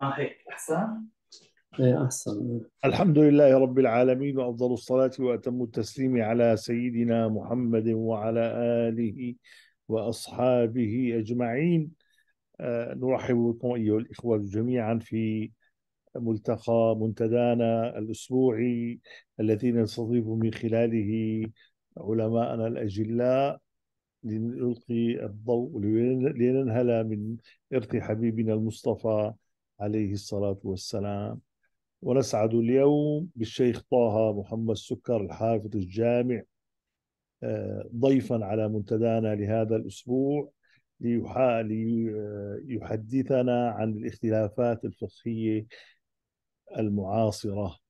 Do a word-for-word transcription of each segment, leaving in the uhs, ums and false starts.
اه هيك احسن. ايه احسن. الحمد لله رب العالمين، وأفضل الصلاة وأتم التسليم على سيدنا محمد وعلى آله وأصحابه أجمعين. آه، نرحب بكم أيها الإخوة جميعا في ملتقى منتدانا الأسبوعي الذي نستضيف من خلاله علماءنا الأجلاء لنلقي الضوء لننهل من إرث حبيبنا المصطفى عليه الصلاة والسلام. ونسعد اليوم بالشيخ طه محمد سكر الحافظ الجامع، آه، ضيفا على منتدانا لهذا الأسبوع ليحا- ليحدثنا عن الاختلافات الفقهية المعاصرة.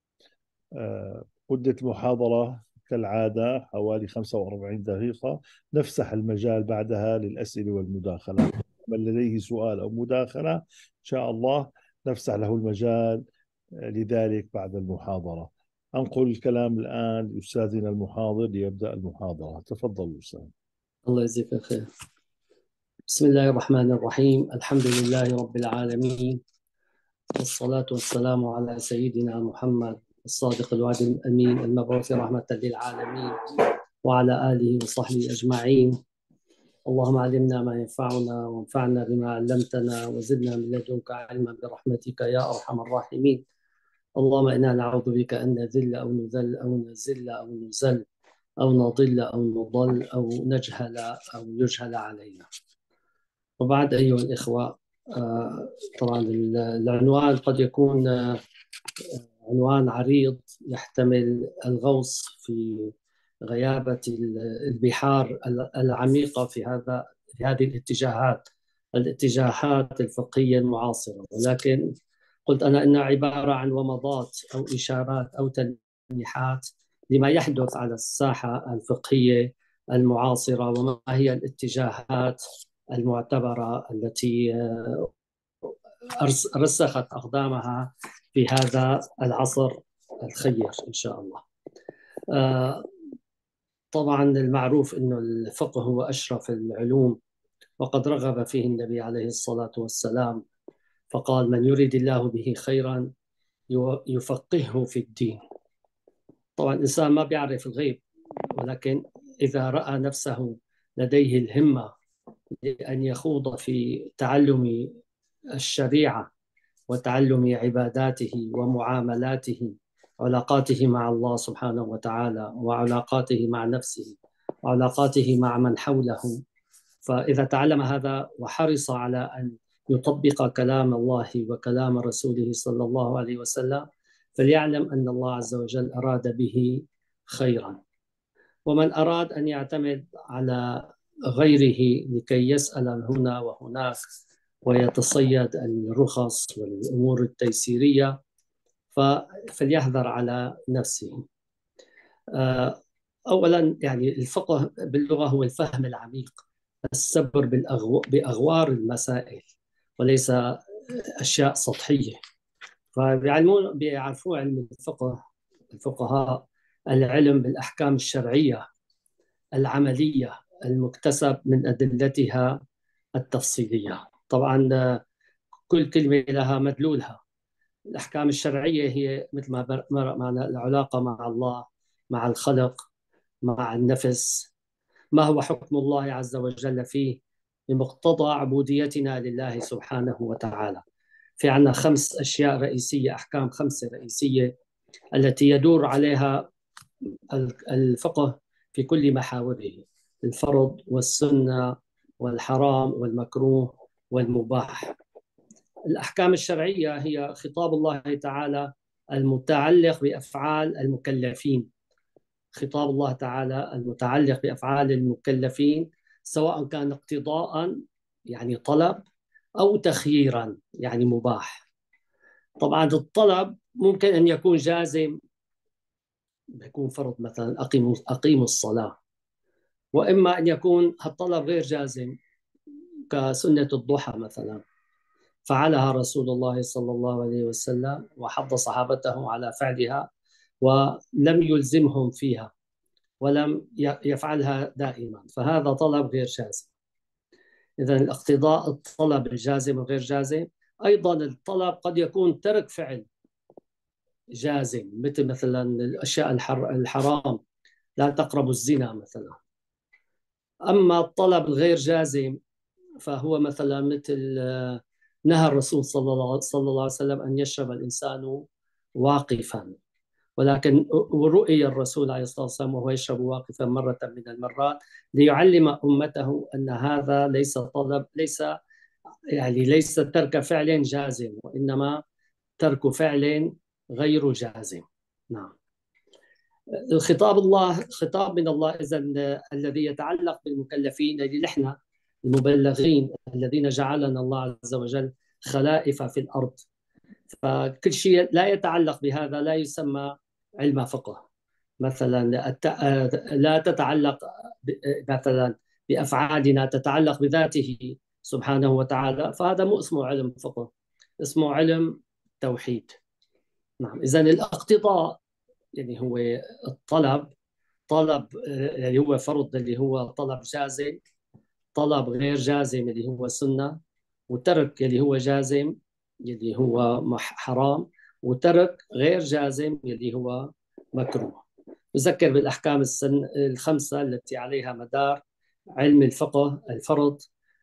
آه، مدة المحاضرة كالعادة حوالي خمسة وأربعين دقيقة، نفسح المجال بعدها للأسئلة والمداخلات. من لديه سؤال أو مداخلة إن شاء الله نفسح له المجال لذلك بعد المحاضرة. أنقل الكلام الآن لأستاذنا المحاضر ليبدأ المحاضرة. تفضل أستاذ. الله يجزيك الخير. بسم الله الرحمن الرحيم. الحمد لله رب العالمين، والصلاة والسلام على سيدنا محمد الصادق الوعد الأمين المبعوث رحمة للعالمين، وعلى آله وصحبه أجمعين. اللهم علمنا ما ينفعنا، وانفعنا بما علمتنا، وزدنا من لدنك علما برحمتك يا أرحم الراحمين. اللهم إنا نعوذ بك أن نذل أو نذل أو نزل أو نزل أو نضل أو نضل أو نجهل أو يجهل علينا. وبعد أيها الإخوة، آه، طبعا العنوان قد يكون آه، عنوان عريض يحتمل الغوص في غيابة البحار العميقة في هذا في هذه الاتجاهات الاتجاهات الفقهية المعاصرة، ولكن قلت أنا إنها عبارة عن ومضات أو إشارات أو تلميحات لما يحدث على الساحة الفقهية المعاصرة، وما هي الاتجاهات المعتبرة التي رسخت أقدامها في هذا العصر الخير إن شاء الله. طبعا المعروف أن الفقه هو أشرف العلوم، وقد رغب فيه النبي عليه الصلاة والسلام فقال: من يريد الله به خيرا يفقهه في الدين. طبعا الإنسان ما بيعرف الغيب، ولكن إذا رأى نفسه لديه الهمة لأن يخوض في تعلم الشريعة وتعلم عباداته ومعاملاته، علاقاته مع الله سبحانه وتعالى، وعلاقاته مع نفسه، وعلاقاته مع من حوله، فإذا تعلم هذا وحرص على أن يطبق كلام الله وكلام رسوله صلى الله عليه وسلم، فليعلم أن الله عز وجل أراد به خيرا. ومن أراد أن يعتمد على غيره لكي يسأل هنا وهناك ويتصيد الرخص والأمور التيسيرية فليحذر على نفسه. أولا، يعني الفقه باللغة هو الفهم العميق، السبر بأغوار المسائل وليس أشياء سطحية. فبيعلمون بيعرفوا علم الفقه الفقهاء العلم بالأحكام الشرعية العملية المكتسب من أدلتها التفصيلية. طبعا كل كلمة لها مدلولها. الأحكام الشرعية هي مثل ما معنى العلاقة مع الله، مع الخلق، مع النفس، ما هو حكم الله عز وجل فيه بمقتضى عبوديتنا لله سبحانه وتعالى. في عنا خمس أشياء رئيسية، أحكام خمسة رئيسية التي يدور عليها الفقه في كل محاوره: الفرض والسنة والحرام والمكروه والمباح. الأحكام الشرعية هي خطاب الله تعالى المتعلق بأفعال المكلفين، خطاب الله تعالى المتعلق بأفعال المكلفين، سواء كان اقتضاء يعني طلب أو تخييرا يعني مباح. طبعا الطلب ممكن أن يكون جازم، يكون فرض مثلا أقيموا أقيموا الصلاة، وإما أن يكون الطلب غير جازم كسنة الضحى مثلا فعلها رسول الله صلى الله عليه وسلم وحض صحابته على فعلها ولم يلزمهم فيها ولم يفعلها دائما، فهذا طلب غير جازم. إذا الاقتضاء الطلب الجازم وغير جازم، أيضا الطلب قد يكون ترك فعل جازم، مثل مثلا الأشياء الحر الحرام، لا تقربوا الزنا مثلا. أما الطلب الغير جازم فهو مثلا مثل آه، نهى الرسول صلى الله صلى الله عليه وسلم أن يشرب الإنسان واقفا، ولكن رؤي الرسول عليه الصلاة والسلام وهو يشرب واقفا مرة من المرات ليعلم أمته أن هذا ليس طلب، ليس يعني ليس ترك فعل جازم، وإنما ترك فعل غير جازم. نعم. الخطاب الله خطاب من الله إذا الذي يتعلق بالمكلفين، الذي نحن المبلغين الذين جعلنا الله عز وجل خلائف في الأرض، فكل شيء لا يتعلق بهذا لا يسمى علم فقه. مثلا لا تتعلق مثلا بأفعالنا، تتعلق بذاته سبحانه وتعالى، فهذا مو اسمه علم فقه، اسمه علم توحيد. نعم. إذا الاقتضاء يعني هو الطلب، طلب اللي هو فرض اللي هو طلب جازم، طلب غير جازم اللي هو سنة، وترك اللي هو جازم اللي هو حرام، وترك غير جازم اللي هو مكروه. نذكر بالأحكام السن الخمسة التي عليها مدار علم الفقه: الفرض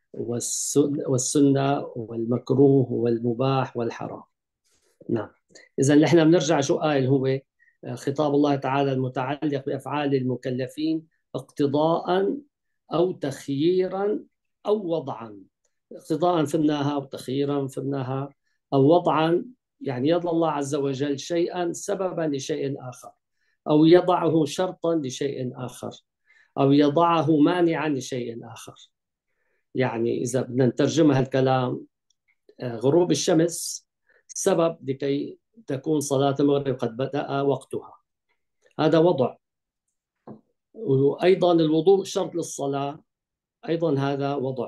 والسنة والمكروه والمباح والحرام. نعم. إذا نحن بنرجع شو قال هو خطاب الله تعالى المتعلق بأفعال المكلفين: اقتضاء أو تخييرا أو وضعا. اقتضاء فهمناها، وتخييرا فهمناها، أو وضعا يعني يضع الله عز وجل شيئا سببا لشيء آخر، أو يضعه شرطا لشيء آخر، أو يضعه مانعا لشيء آخر. يعني إذا بدنا نترجمها الكلام، غروب الشمس سبب لكي تكون صلاة المغرب قد بدأ وقتها، هذا وضع. وأيضا الوضوء شرط للصلاة، أيضا هذا وضع.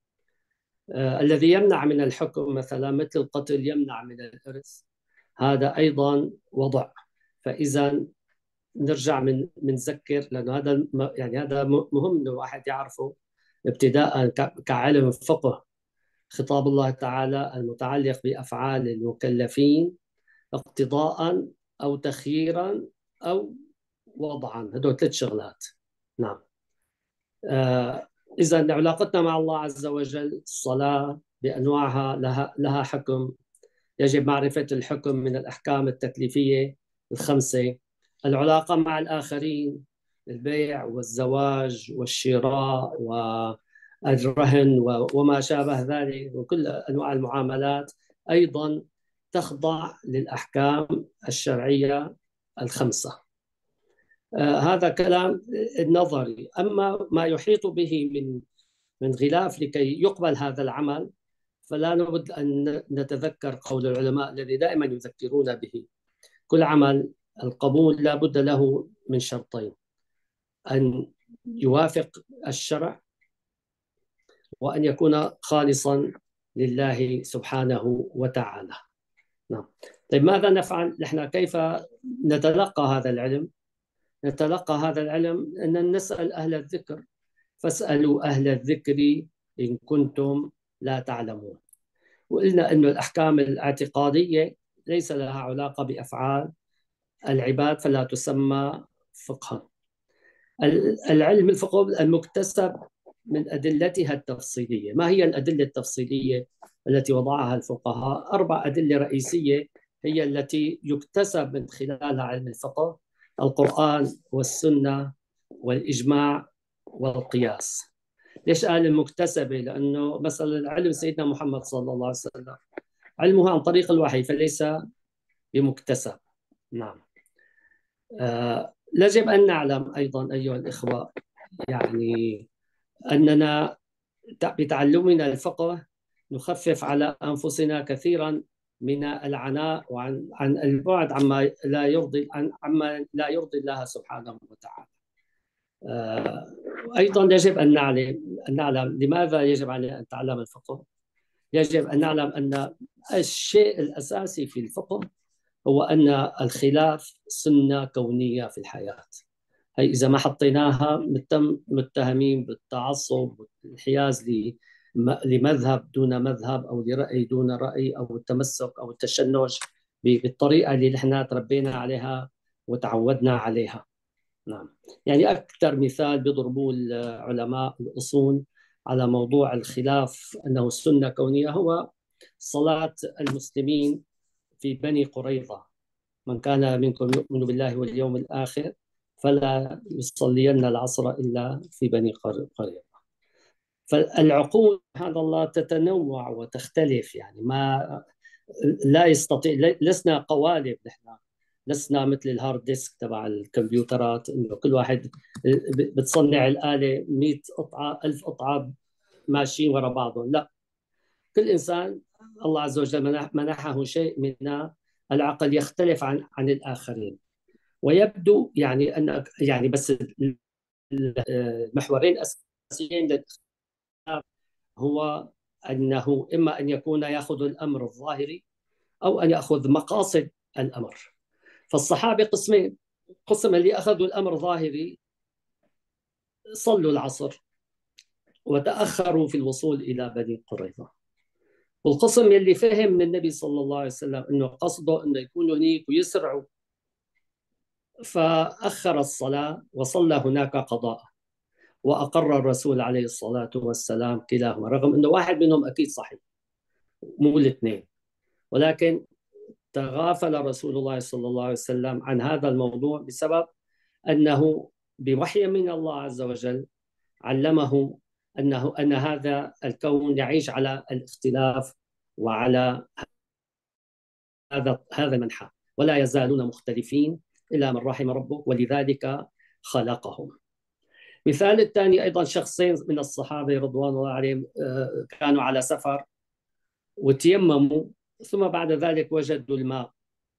آه الذي يمنع من الحكم مثلا مثل القتل يمنع من الإرث، هذا أيضا وضع. فإذا نرجع من منذكر، لأنه هذا يعني هذا مهم إنه الواحد يعرفه ابتداء كعلم فقه. خطاب الله تعالى المتعلق بأفعال المكلفين اقتضاء أو تخييرا أو وضعا، هدول ثلاث شغلات. نعم. آه إذا علاقتنا مع الله عز وجل، الصلاة بأنواعها لها لها حكم، يجب معرفة الحكم من الأحكام التكليفية الخمسة. العلاقة مع الآخرين، البيع والزواج والشراء والرهن وما شابه ذلك، وكل أنواع المعاملات أيضا تخضع للأحكام الشرعية الخمسة. آه هذا كلام النظري. أما ما يحيط به من من غلاف لكي يقبل هذا العمل، فلا نود أن نتذكر قول العلماء الذي دائما يذكرون به: كل عمل القبول لا بد له من شرطين: أن يوافق الشرع، وأن يكون خالصا لله سبحانه وتعالى. نعم. طيب ماذا نفعل نحن؟ كيف نتلقى هذا العلم؟ نتلقى هذا العلم أن نسأل أهل الذكر: فاسألوا أهل الذكر إن كنتم لا تعلمون. وقلنا أن الأحكام الاعتقادية ليس لها علاقة بأفعال العباد، فلا تسمى فقها. العلم الفقه المكتسب من أدلتها التفصيلية. ما هي الأدلة التفصيلية التي وضعها الفقهاء؟ أربع أدلة رئيسية هي التي يكتسب من خلالها علم الفقه: القرآن والسنة والإجماع والقياس. ليش قال المكتسبة؟ لأنه مثلا علم سيدنا محمد صلى الله عليه وسلم علمه عن طريق الوحي، فليس بمكتسب. نعم. آه يجب أن نعلم أيضا أيها الإخوة يعني أننا بتعلمنا الفقه نخفف على أنفسنا كثيرا من العناء وعن عن البعد عما لا يرضي عن عما لا يرضي الله سبحانه وتعالى. آه أيضا يجب أن نعلم أن نعلم لماذا يجب علينا أن نتعلم الفقه. يجب أن نعلم أن الشيء الأساسي في الفقه هو أن الخلاف سنة كونية في الحياة. هي إذا ما حطيناها متهمين بالتعصب والانحياز لمذهب دون مذهب أو لرأي دون رأي أو التمسك أو التشنج بالطريقة اللي نحن تربينا عليها وتعودنا عليها. نعم. يعني أكثر مثال بيضربوه العلماء الأصول على موضوع الخلاف أنه السنة كونية هو صلاة المسلمين في بني قريظة: من كان منكم يؤمن بالله واليوم الآخر فلا يصلين العصر إلا في بني قريظة. فالعقول سبحان الله تتنوع وتختلف، يعني ما لا يستطيع، لسنا قوالب نحن، لسنا مثل الهارد ديسك تبع الكمبيوترات انه كل واحد بتصنع الآلة مئة قطعة ألف قطعة ماشيين ورا بعضهم. لا، كل إنسان الله عز وجل منحه شيء من العقل يختلف عن عن الآخرين. ويبدو يعني أن يعني بس المحورين الأساسيين للاختلاف هو أنه إما أن يكون يأخذ الأمر الظاهري أو أن يأخذ مقاصد الأمر. فالصحابة قسمين: قسم اللي أخذوا الأمر ظاهري صلوا العصر وتأخروا في الوصول إلى بني قريظة، والقسم اللي فهم من النبي صلى الله عليه وسلم أنه قصده أنه يكونوا هناك ويسرعوا فأخر الصلاة وصلى هناك قضاء. وأقر الرسول عليه الصلاة والسلام كلاهما، رغم أنه واحد منهم أكيد صحيح مو الاثنين، ولكن تغافل رسول الله صلى الله عليه وسلم عن هذا الموضوع بسبب أنه بوحي من الله عز وجل علمه أنه أن هذا الكون يعيش على الاختلاف وعلى هذا هذا المنحى، ولا يزالون مختلفين إلا من رحم ربك ولذلك خلقهم. مثال الثاني أيضا: شخصين من الصحابة رضوان الله عليهم كانوا على سفر وتيمموا، ثم بعد ذلك وجدوا الماء،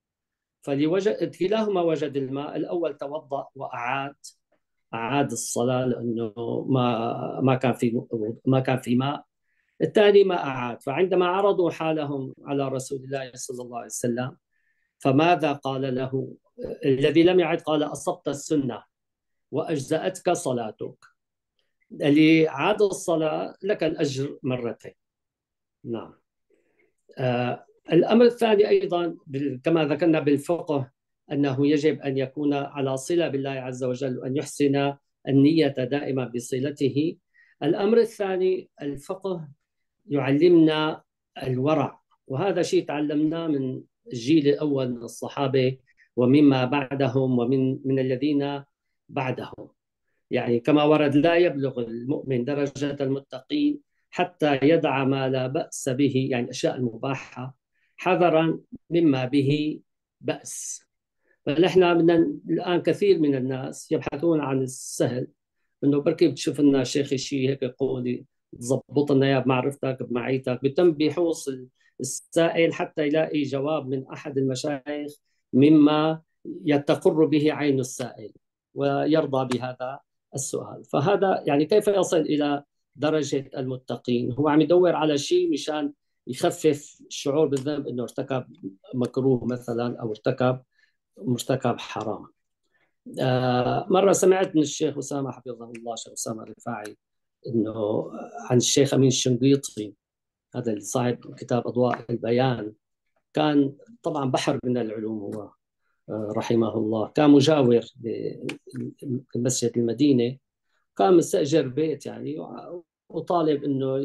فلوجد كلاهما وجد الماء. الأول توضأ وأعاد أعاد الصلاة لأنه ما ما كان في ما كان في ماء. الثاني ما أعاد. فعندما عرضوا حالهم على رسول الله صلى الله عليه وسلم فماذا قال له؟ الذي لم يعد قال: أصبت السنة وأجزأتك صلاتك. اللي عاد الصلاة لك الأجر مرتين. نعم. آه الأمر الثاني أيضا كما ذكرنا بالفقه أنه يجب أن يكون على صلة بالله عز وجل وأن يحسن النية دائما بصلته. الأمر الثاني الفقه يعلمنا الورع، وهذا شيء تعلمناه من الجيل الأول من الصحابة ومما بعدهم ومن من الذين بعدهم. يعني كما ورد: لا يبلغ المؤمن درجة المتقين حتى يدع ما لا بأس به، يعني الأشياء المباحة، حذرا مما به بأس. فنحن من الآن كثير من الناس يبحثون عن السهل، انه بركي بتشوف لنا شيخ شيء هيك يقول تظبط لنا اياه بمعرفتك بمعيتك، بتم بيحوص السائل حتى يلاقي جواب من احد المشايخ مما يتقر به عين السائل ويرضى بهذا السؤال. فهذا يعني كيف يصل الى درجه المتقين؟ هو عم يدور على شيء مشان يخفف الشعور بالذنب انه ارتكب مكروه مثلا او ارتكب مرتكب حرام. آه مرة سمعت من الشيخ أسامة حفظه الله، الشيخ أسامة الرفاعي، إنه عن الشيخ أمين الشنقيطي، هذا اللي صاحب كتاب أضواء البيان، كان طبعا بحر من العلوم هو آه رحمه الله. كان مجاور لمسجد المدينة، كان مستأجر بيت يعني وطالب إنه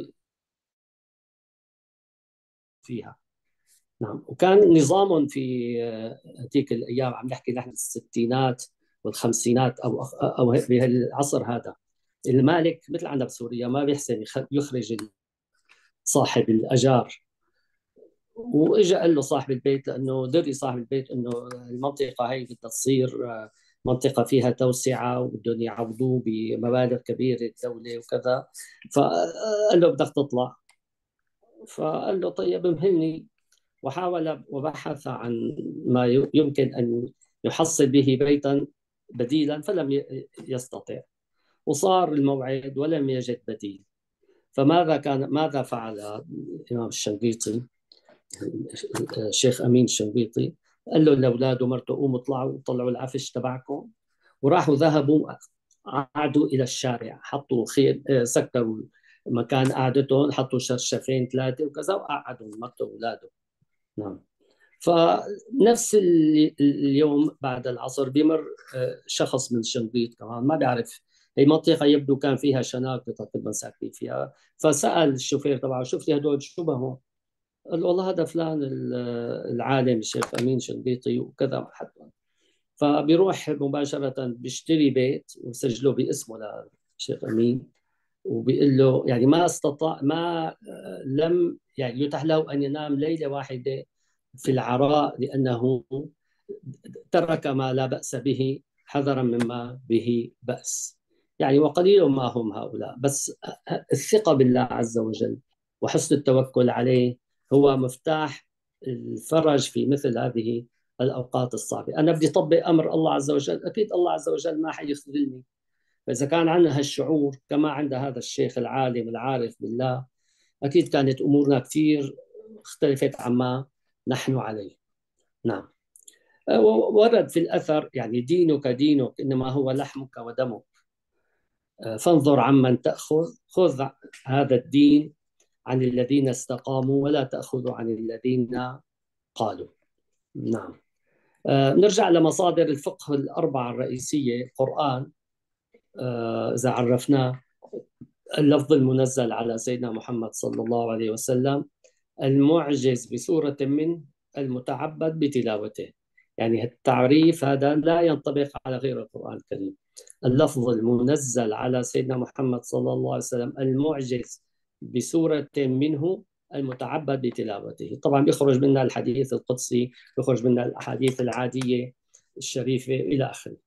فيها. نعم. وكان نظام في تلك الأيام، عم نحكي نحن الستينات والخمسينات أو أو بهالعصر هذا، المالك مثل عندنا بسوريا ما بيحسن يخرج صاحب الأجار، واجى قال له صاحب البيت، لأنه دري صاحب البيت إنه المنطقة هي بدها تصير منطقة فيها توسعة وبدهم يعوضوه بمبالغ كبيرة الدولة وكذا، فقال له بدك تطلع. فقال له طيب مهلني، وحاول وبحث عن ما يمكن أن يحصل به بيتا بديلا فلم يستطع، وصار الموعد ولم يجد بديل. فماذا كان ماذا فعل الإمام الشنقيطي، الشيخ أمين الشنقيطي؟ قال له لأولاده ومرته: قوموا اطلعوا طلعوا العفش تبعكم. وراحوا ذهبوا عادوا إلى الشارع، حطوا خيل، سكروا مكان قعدتهم، حطوا شرشفين ثلاثة وكذا وقعدوا مرته وأولاده. نعم. فنفس اليوم بعد العصر بيمر آه، شخص من شنقيط كمان ما بيعرف، هي منطقة يبدو كان فيها شناقة تقريبا ساكنين فيها، فسأل الشوفير تبعه شوف لي هدول شو بهم؟ قال والله هذا فلان العالم الشيخ أمين شنقيطي وكذا حتى. فبيروح مباشرة بيشتري بيت وسجله باسمه للشيخ أمين، وبيقول له يعني ما استطاع ما لم يعني يتح له أن ينام ليلة واحدة في العراء، لأنه ترك ما لا بأس به حذرا مما به بأس. يعني وقليل ما هم هؤلاء، بس الثقة بالله عز وجل وحسن التوكل عليه هو مفتاح الفرج في مثل هذه الأوقات الصعبة. أنا بدي أطبق أمر الله عز وجل، أكيد الله عز وجل ما حيخذلني. فإذا كان عندنا هالشعور كما عند هذا الشيخ العالم العارف بالله، أكيد كانت أمورنا كثير اختلفت عما نحن عليه. نعم. ورد في الأثر يعني دينك دينك إنما هو لحمك ودمك، فانظر عمن تأخذ، خذ هذا الدين عن الذين استقاموا ولا تأخذ عن الذين قالوا. نعم. نرجع لمصادر الفقه الأربعة الرئيسية. القرآن إذا عرفناه، اللفظ المنزل على سيدنا محمد صلى الله عليه وسلم، المعجز بسورة منه، المتعبد بتلاوته. يعني التعريف هذا لا ينطبق على غير القرآن الكريم. اللفظ المنزل على سيدنا محمد صلى الله عليه وسلم، المعجز بسورة منه، المتعبد بتلاوته. طبعا بيخرج منها الحديث القدسي، بيخرج منها الأحاديث العادية الشريفة إلى آخره.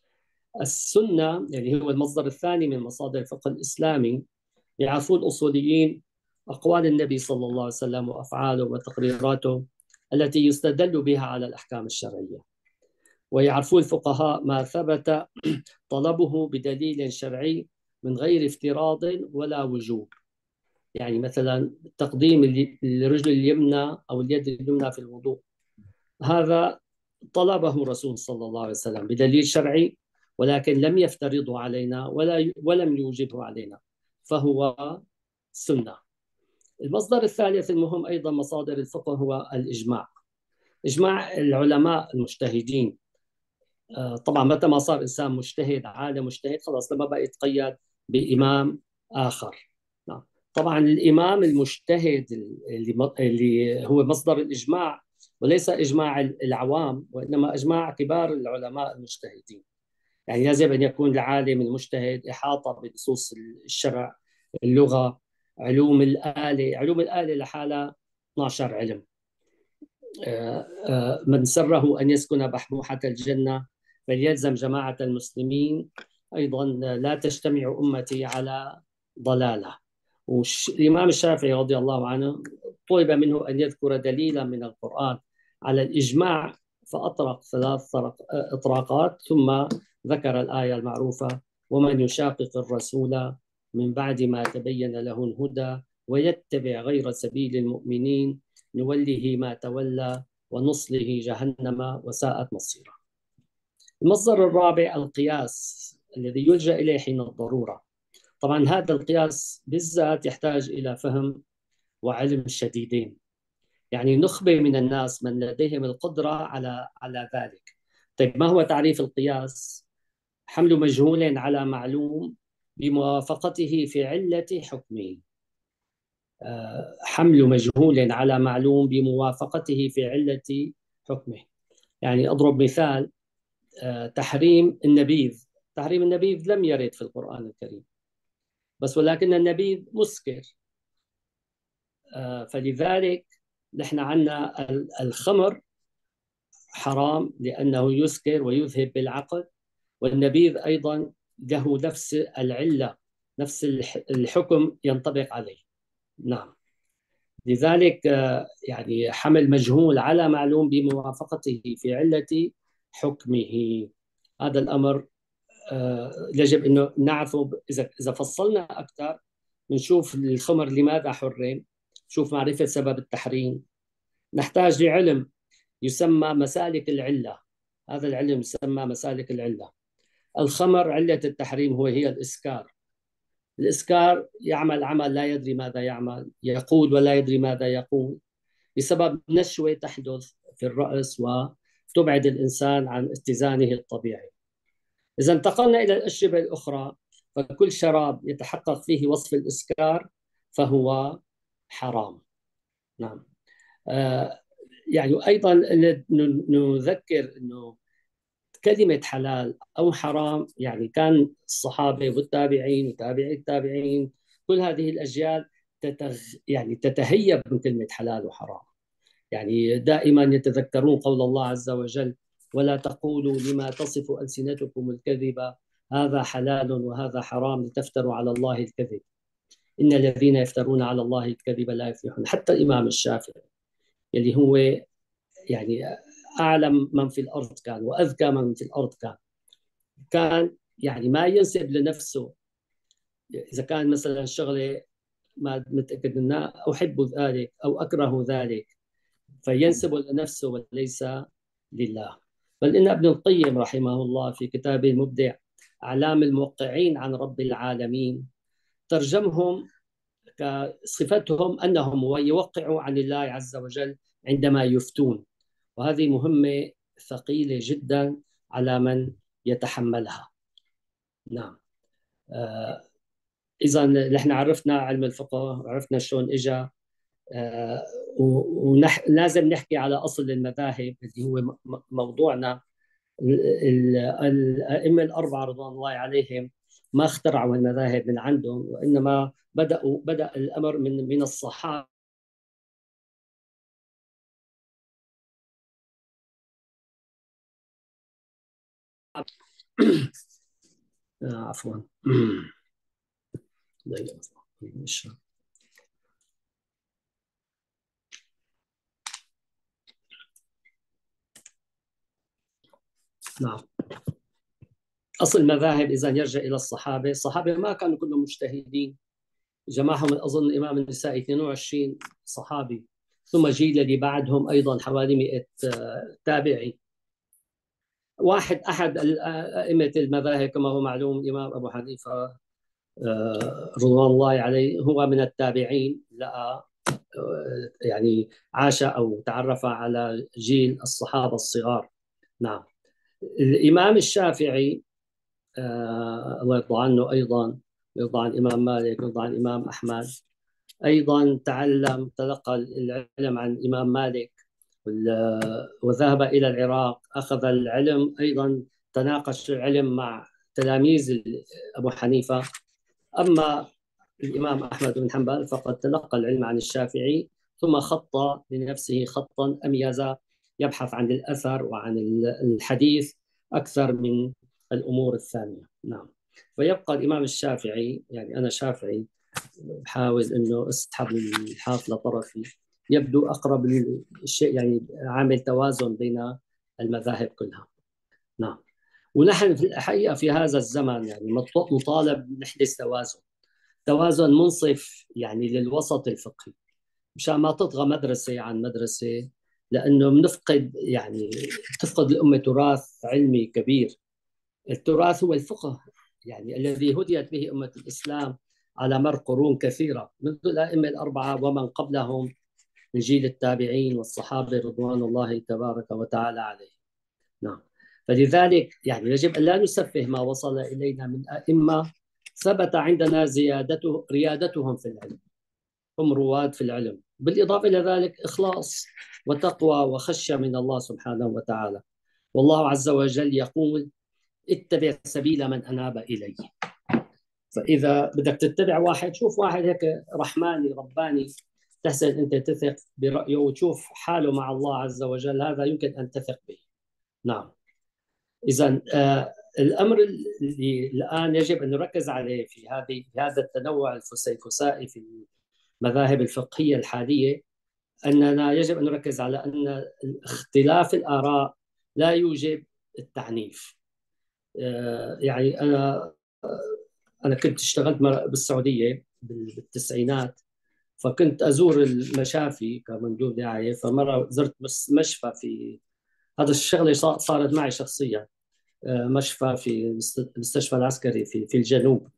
السنة يعني هو المصدر الثاني من مصادر الفقه الإسلامي. يعرفون الأصوليين أقوال النبي صلى الله عليه وسلم وأفعاله وتقريراته التي يستدل بها على الأحكام الشرعية. ويعرفون الفقهاء ما ثبت طلبه بدليل شرعي من غير افتراض ولا وجوب. يعني مثلا تقديم الرجل اليمنى أو اليد اليمنى في الوضوء، هذا طلبه الرسول صلى الله عليه وسلم بدليل شرعي، ولكن لم يفترضه علينا ولا ولم يوجبه علينا، فهو سنة. المصدر الثالث المهم أيضا مصادر الفقه هو الإجماع. إجماع العلماء المجتهدين. طبعا متى ما صار إنسان مجتهد عالم مجتهد خلاص لما بقى يتقيد بإمام آخر. نعم. طبعا الإمام المجتهد اللي, اللي هو مصدر الإجماع، وليس إجماع العوام وإنما إجماع كبار العلماء المجتهدين. يعني يجب أن يكون العالم المجتهد إحاطة بنصوص الشرع، اللغة، علوم الآلة. علوم الآلة لحالها اثني عشر علم. من سره أن يسكن بحبوحة الجنة فليلزم جماعة المسلمين، أيضا لا تجتمع أمتي على ضلالة. والإمام الشافعي رضي الله عنه طلب منه أن يذكر دليلا من القرآن على الإجماع، فأطرق ثلاث إطراقات ثم ذكر الآية المعروفة: ومن يشاقق الرسول من بعد ما تبين له الهدى ويتبع غير سبيل المؤمنين نوله ما تولى ونصله جهنم وساءت مصيره. المصدر الرابع القياس الذي يلجأ إليه حين الضرورة. طبعا هذا القياس بالذات يحتاج إلى فهم وعلم شديدين. يعني نخبة من الناس من لديهم القدرة على على ذلك. طيب ما هو تعريف القياس؟ حمل مجهول على معلوم بموافقته في علة حكمه. حمل مجهول على معلوم بموافقته في علة حكمه. يعني أضرب مثال: تحريم النبيذ. تحريم النبيذ لم يرد في القرآن الكريم، بس ولكن النبيذ مسكر، فلذلك نحن عندنا الخمر حرام لأنه يسكر ويذهب بالعقل، والنبيذ أيضا له نفس العلة، نفس الحكم ينطبق عليه. نعم. لذلك يعني حمل مجهول على معلوم بموافقته في علة حكمه، هذا الأمر يجب أنه نعرفه. إذا إذا فصلنا أكثر بنشوف الخمر لماذا حرم، شوف معرفة سبب التحريم. نحتاج لعلم يسمى مسالك العلة، هذا العلم يسمى مسالك العلة. الخمر علة التحريم هو هي الإسكار، الإسكار يعمل عمل لا يدري ماذا يعمل، يقول ولا يدري ماذا يقول، بسبب نشوة تحدث في الرأس وتبعد الإنسان عن اتزانه الطبيعي. إذا انتقلنا إلى الأشربة الأخرى، فكل شراب يتحقق فيه وصف الإسكار فهو حرام. نعم. آه يعني أيضا نذكر أنه كلمة حلال أو حرام يعني كان الصحابة والتابعين وتابعي التابعين كل هذه الأجيال تتغ... يعني تتهيب من كلمة حلال وحرام. يعني دائما يتذكرون قول الله عز وجل: ولا تقولوا لما تصف ألسنتكم الكذب هذا حلال وهذا حرام لتفتروا على الله الكذب إن الذين يفترون على الله الكذب لا يفلحون. حتى الإمام الشافعي اللي هو يعني أعلم من في الأرض كان وأذكى من في الأرض كان كان يعني ما ينسب لنفسه إذا كان مثلا شغلة ما متأكد منها أحب ذلك أو أكره ذلك فينسب لنفسه وليس لله. بل إن ابن القيم رحمه الله في كتابه المبدع أعلام الموقعين عن رب العالمين ترجمهم كصفتهم أنهم يوقعوا عن الله عز وجل عندما يفتون، وهذه مهمة ثقيلة جدا على من يتحملها. نعم. آه إذا نحن عرفنا علم الفقه، عرفنا شلون إجا، آه ولازم نحكي على أصل المذاهب اللي هو موضوعنا. الأئمة الأربعة رضوان الله عليهم ما اخترعوا المذاهب من عندهم، وإنما بدأوا بدأ الأمر من من الصحابة. عفوا. نعم. أصل المذاهب إذا يرجع إلى الصحابة، الصحابة ما كانوا كلهم مجتهدين، جمعهم أظن الإمام النسائي اثنين وعشرين صحابي، ثم جيل اللي بعدهم أيضا حوالي مئة تابعي. واحد أحد أئمة المذاهب كما هو معلوم الإمام أبو حنيفة رضوان الله عليه هو من التابعين، لقى يعني عاش أو تعرف على جيل الصحابة الصغار. نعم. الإمام الشافعي آه الله يرضى عنه أيضا، يرضى عن الإمام مالك، يرضى عن الإمام أحمد، أيضا تعلم تلقى العلم عن الإمام مالك وذهب إلى العراق أخذ العلم، أيضا تناقش العلم مع تلاميذ أبو حنيفة. أما الإمام أحمد بن حنبل فقد تلقى العلم عن الشافعي ثم خط لنفسه خطا أميز يبحث عن الأثر وعن الحديث أكثر من الأمور الثانية. نعم. فيبقى الإمام الشافعي، يعني أنا شافعي بحاول أنه أسحب الحافة لطرفي، يبدو أقرب للشيء، يعني عامل توازن بين المذاهب كلها. نعم. ونحن في الحقيقة في هذا الزمن يعني مطالب نحدث توازن، توازن منصف يعني للوسط الفقهي، مشان ما تطغى مدرسة عن مدرسة، لأنه بنفقد يعني تفقد الأمة تراث علمي كبير. التراث هو الفقه يعني الذي هديت به أمة الإسلام على مر قرون كثيرة منذ الأئمة الأربعة ومن قبلهم من جيل التابعين والصحابة رضوان الله تبارك وتعالى عليهم. نعم. فلذلك يعني يجب أن لا نسفه ما وصل إلينا من أئمة ثبت عندنا زيادته ريادتهم في العلم، هم رواد في العلم، بالإضافة إلى ذلك إخلاص وتقوى وخشية من الله سبحانه وتعالى. والله عز وجل يقول: اتبع سبيل من أناب إلي. فإذا بدك تتبع واحد، شوف واحد هيك رحماني رباني تحسن أنت تثق برأيه وتشوف حاله مع الله عز وجل، هذا يمكن أن تثق به. نعم. إذا آه الأمر اللي الآن يجب أن نركز عليه في هذه في هذا التنوع الفسيفسائي في المذاهب الفقهية الحالية، أننا يجب أن نركز على أن اختلاف الآراء لا يوجب التعنيف. آه يعني أنا أنا كنت اشتغلت بالسعودية بالتسعينات، فكنت أزور المشافي كمندوب دعاية، فمرة زرت مشفى في هذا الشغلة صارت معي شخصيا، مشفى في المستشفى العسكري في في الجنوب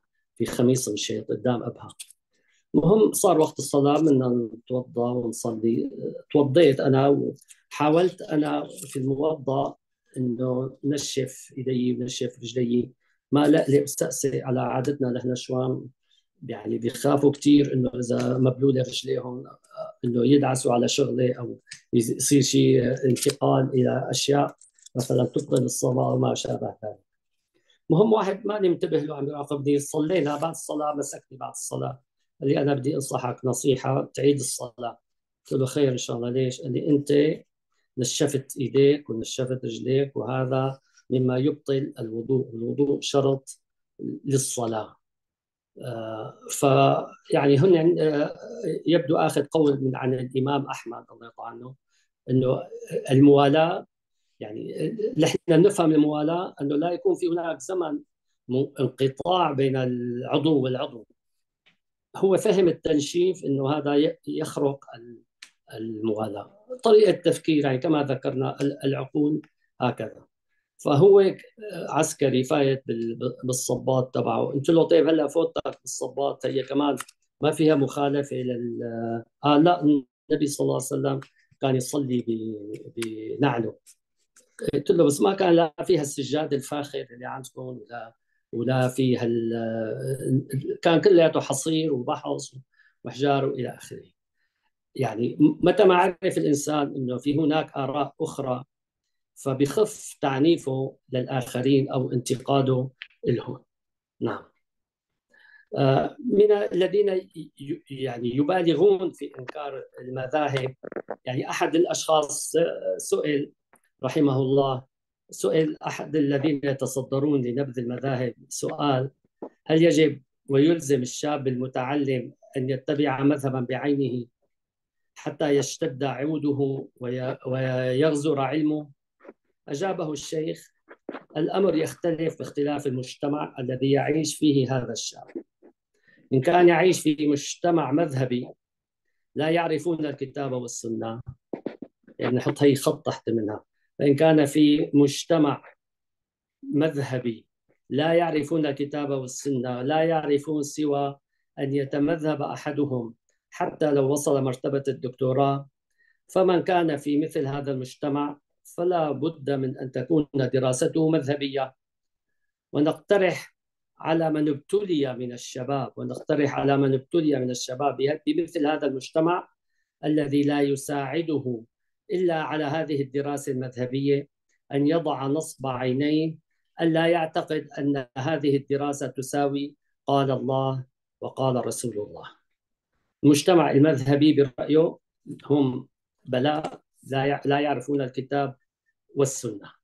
في خميس مشيط قدام أبها. المهم صار وقت الصلاة بدنا نتوضأ ونصلي. توضيت أنا وحاولت أنا في الموضأ إنه نشف إيدي ونشف رجلي. ما لا لي أستأسي على عادتنا نحن شوام، يعني بيخافوا كثير إنه إذا مبلولة رجليهم إنه يدعسوا على شغلة أو يصير شيء انتقال إلى أشياء مثلا تبطل الصلاة وما شابه ذلك. مهم واحد ماني منتبه له عم يراقبني، صلينا بعد الصلاة مسكني بعد الصلاة قال لي أنا بدي أنصحك نصيحة تعيد الصلاة. قلت له خير إن شاء الله. ليش؟ قال لي أنت نشفت إيديك ونشفت رجليك وهذا مما يبطل الوضوء، الوضوء شرط للصلاة. آه فيعني هن آه يبدو آخذ قول من عن الإمام أحمد الله يرضى عنه أنه الموالاة، يعني نحن نفهم الموالاة أنه لا يكون في هناك زمن انقطاع بين العضو والعضو. هو فهم التنشيف أنه هذا يخرق الموالاة. طريقة تفكير يعني كما ذكرنا العقول هكذا. فهو عسكري فايت بالصباط تبعه. قلت له طيب هلا فوتك بالصباط هي كمان ما فيها مخالفة لل آه لا، النبي صلى الله عليه وسلم كان يصلي بنعله. قلت له بس ما كان لا فيها السجاد الفاخر اللي عندكم ولا ولا فيها ال... كان كلياته حصير وبحص وحجار والى اخره. يعني متى ما عرف الانسان انه في هناك اراء اخرى فبخف تعنيفه للاخرين او انتقاده لهم. نعم. من الذين يعني يبالغون في انكار المذاهب، يعني احد الاشخاص سئل رحمه الله، سئل أحد الذين يتصدرون لنبذ المذاهب سؤال: هل يجب ويلزم الشاب المتعلم أن يتبع مذهبا بعينه حتى يشتد عوده ويغزر علمه؟ أجابه الشيخ: الأمر يختلف باختلاف المجتمع الذي يعيش فيه هذا الشاب. إن كان يعيش في مجتمع مذهبي لا يعرفون الكتاب والسنة، يعني نحط هي خط تحت منها، فإن كان في مجتمع مذهبي لا يعرفون الكتاب والسنة، لا يعرفون سوى أن يتمذهب أحدهم حتى لو وصل مرتبة الدكتوراه، فمن كان في مثل هذا المجتمع فلا بد من أن تكون دراسته مذهبية. ونقترح على من ابتلي من الشباب ونقترح على من ابتلي من الشباب بمثل هذا المجتمع الذي لا يساعده إلا على هذه الدراسة المذهبية أن يضع نصب عينيه ألا يعتقد أن هذه الدراسة تساوي قال الله وقال رسول الله. المجتمع المذهبي برأيه هم بلاء، لا يعرفون الكتاب والسنة.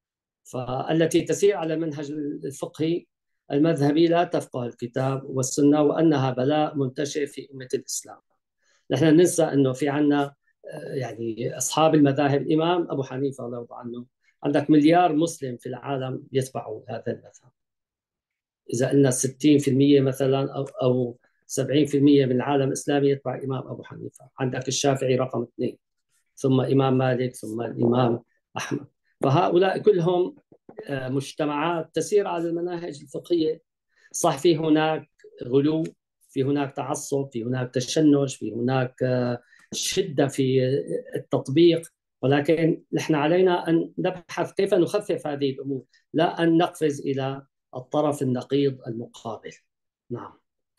فالتي تسير على المنهج الفقهي المذهبي لا تفقه الكتاب والسنة، وأنها بلاء منتشر في أمة الإسلام. نحن ننسى أنه في عنا يعني أصحاب المذاهب. الإمام أبو حنيفة الله يرضى عنه، عندك مليار مسلم في العالم يتبعوا هذا المذهب. إذا قلنا ستين بالمئة مثلا أو أو سبعين بالمئة من العالم الإسلامي يتبع الإمام أبو حنيفة. عندك الشافعي رقم اثنين، ثم إمام مالك، ثم الإمام أحمد. فهؤلاء كلهم مجتمعات تسير على المناهج الفقهية. صح في هناك غلو، في هناك تعصب، في هناك تشنج، في هناك شدة في التطبيق، ولكن نحن علينا أن نبحث كيف نخفف هذه الأمور، لا أن نقفز إلى الطرف النقيض المقابل. نعم.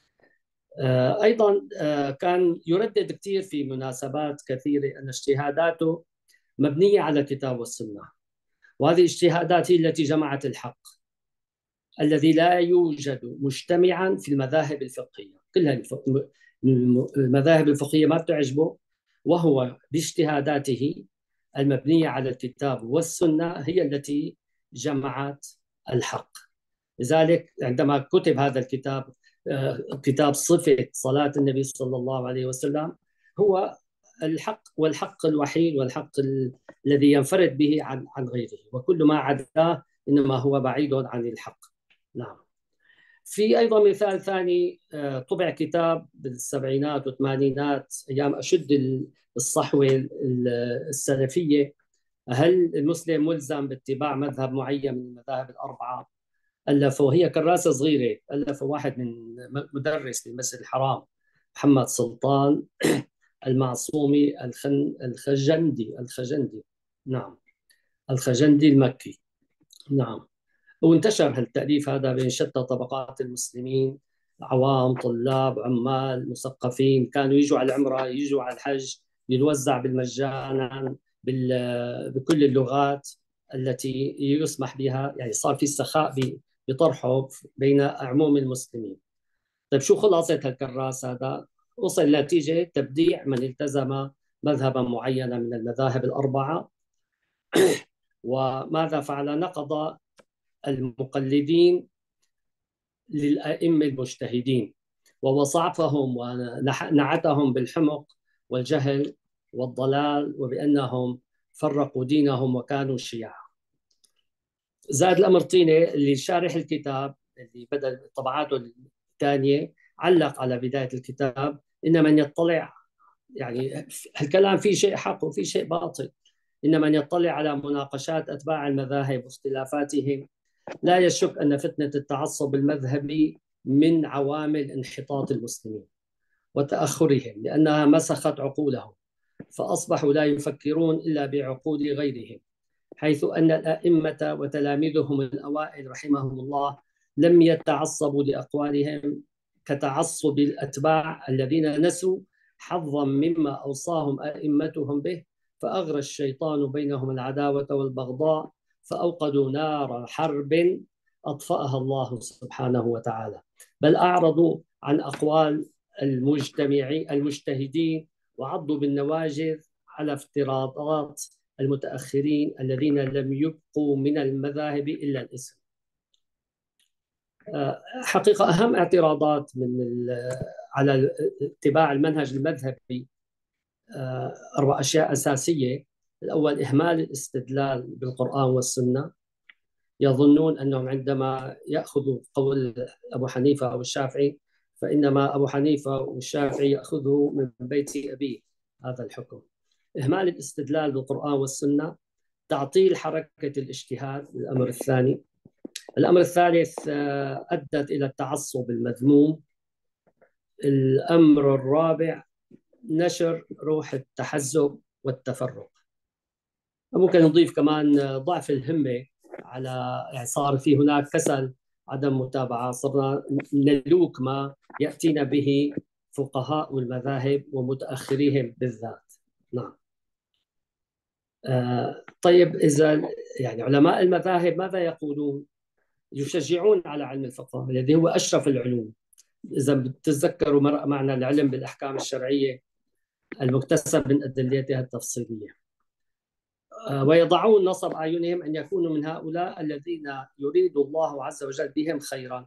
أيضا كان يردد كثير في مناسبات كثيرة أن اجتهاداته مبنية على الكتاب والسنة، وهذه الاجتهادات هي التي جمعت الحق الذي لا يوجد مجتمعا في المذاهب الفقهية. كلها المذاهب الفقهية ما بتعجبه، وهو باجتهاداته المبنية على الكتاب والسنة هي التي جمعت الحق. لذلك عندما كتب هذا الكتاب، كتاب صفة صلاة النبي صلى الله عليه وسلم، هو الحق والحق الوحيد والحق الذي ينفرد به عن عن غيره، وكل ما عداه إنما هو بعيد عن الحق. نعم. في أيضا مثال ثاني، طبع كتاب بالسبعينات والثمانينات أيام أشد الصحوة السلفية: هل المسلم ملزم باتباع مذهب معين من المذاهب الأربعة؟ ألفوا، هي كراسة صغيرة، ألفوا واحد من مدرس بالمسجد الحرام، محمد سلطان المعصومي الخن الخجندي الخجندي نعم، الخجندي المكي. نعم. وانتشر هالتأليف هذا بين شتى طبقات المسلمين، عوام، طلاب، عمال، مثقفين، كانوا يجوا على العمرة، يجوا على الحج، يتوزع بالمجانا بكل اللغات التي يسمح بها، يعني صار في سخاء بطرحه بين عموم المسلمين. طيب شو خلاصة الكراس هذا؟ وصل لنتيجة تبديع من التزم مذهبا معينا من المذاهب الأربعة. وماذا فعل؟ نقض المقلدين للأئمة المجتهدين، ووصفهم ونعتهم بالحمق والجهل والضلال، وبأنهم فرقوا دينهم وكانوا شيعا. زاد الأمر طينة اللي شارح الكتاب اللي بدأ طبعاته الثانية علق على بداية الكتاب إن من يطلع، يعني الكلام فيه شيء حق وفيه شيء باطل، إن من يطلع على مناقشات أتباع المذاهب واختلافاتهم لا يشك أن فتنة التعصب المذهبي من عوامل انحطاط المسلمين وتأخرهم، لأنها مسخت عقولهم فأصبحوا لا يفكرون إلا بعقول غيرهم، حيث أن الأئمة وتلاميذهم الأوائل رحمهم الله لم يتعصبوا لأقوالهم كتعصب الأتباع الذين نسوا حظا مما أوصاهم أئمتهم به، فأغرى الشيطان بينهم العداوة والبغضاء، فأوقدوا نار حرب أطفأها الله سبحانه وتعالى، بل أعرضوا عن أقوال المجتمعين المجتهدين وعضوا بالنواجذ على افتراضات المتأخرين الذين لم يبقوا من المذاهب إلا الاسم. حقيقة أهم اعتراضات من على اتباع المنهج المذهبي أربع أشياء أساسية. الأول إهمال الاستدلال بالقرآن والسنة، يظنون أنهم عندما يأخذوا قول أبو حنيفة أو الشافعي فإنما أبو حنيفة والشافعي يأخذه من بيت أبيه هذا الحكم. إهمال الاستدلال بالقرآن والسنة، تعطيل حركة الاجتهاد، الأمر الثاني. الأمر الثالث أدت إلى التعصب المذموم. الأمر الرابع نشر روح التحزب والتفرق. ممكن نضيف كمان ضعف الهمة، على يعني صار في هناك كسل، عدم متابعة، صرنا نلوك ما يأتينا به فقهاء المذاهب ومتأخريهم بالذات. نعم. آه طيب إذا يعني علماء المذاهب ماذا يقولون؟ يشجعون على علم الفقه الذي هو أشرف العلوم. إذا بتتذكروا مرأة معنا العلم بالأحكام الشرعية المكتسب من أدلتها التفصيلية، ويضعون نصب أعينهم أن يكونوا من هؤلاء الذين يريد الله عز وجل بهم خيرا.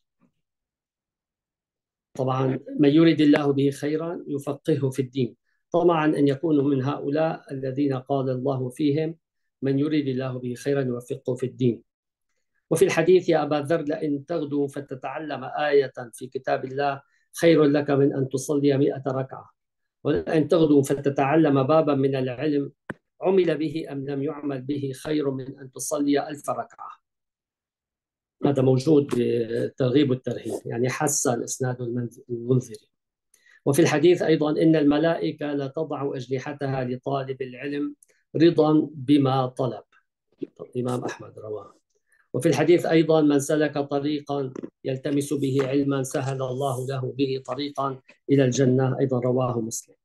طبعا من يريد الله به خيرا يفقهه في الدين، طبعا أن يكونوا من هؤلاء الذين قال الله فيهم من يريد الله به خيرا يوفقه في الدين. وفي الحديث يا أبا ذر لئن تغدو فتتعلم آية في كتاب الله خير لك من أن تصلي مئة ركعة، ولئن تغدو فتتعلم بابا من العلم عمل به أم لم يعمل به خير من أن تصلي ألف ركعة. هذا موجود بالترغيب والترهيب، يعني حسن الإسناد المنذري. وفي الحديث أيضا إن الملائكة لا تضع أجنحتها لطالب العلم رضا بما طلب، الإمام أحمد رواه. وفي الحديث أيضا من سلك طريقا يلتمس به علما سهل الله له به طريقا إلى الجنة، أيضا رواه مسلم.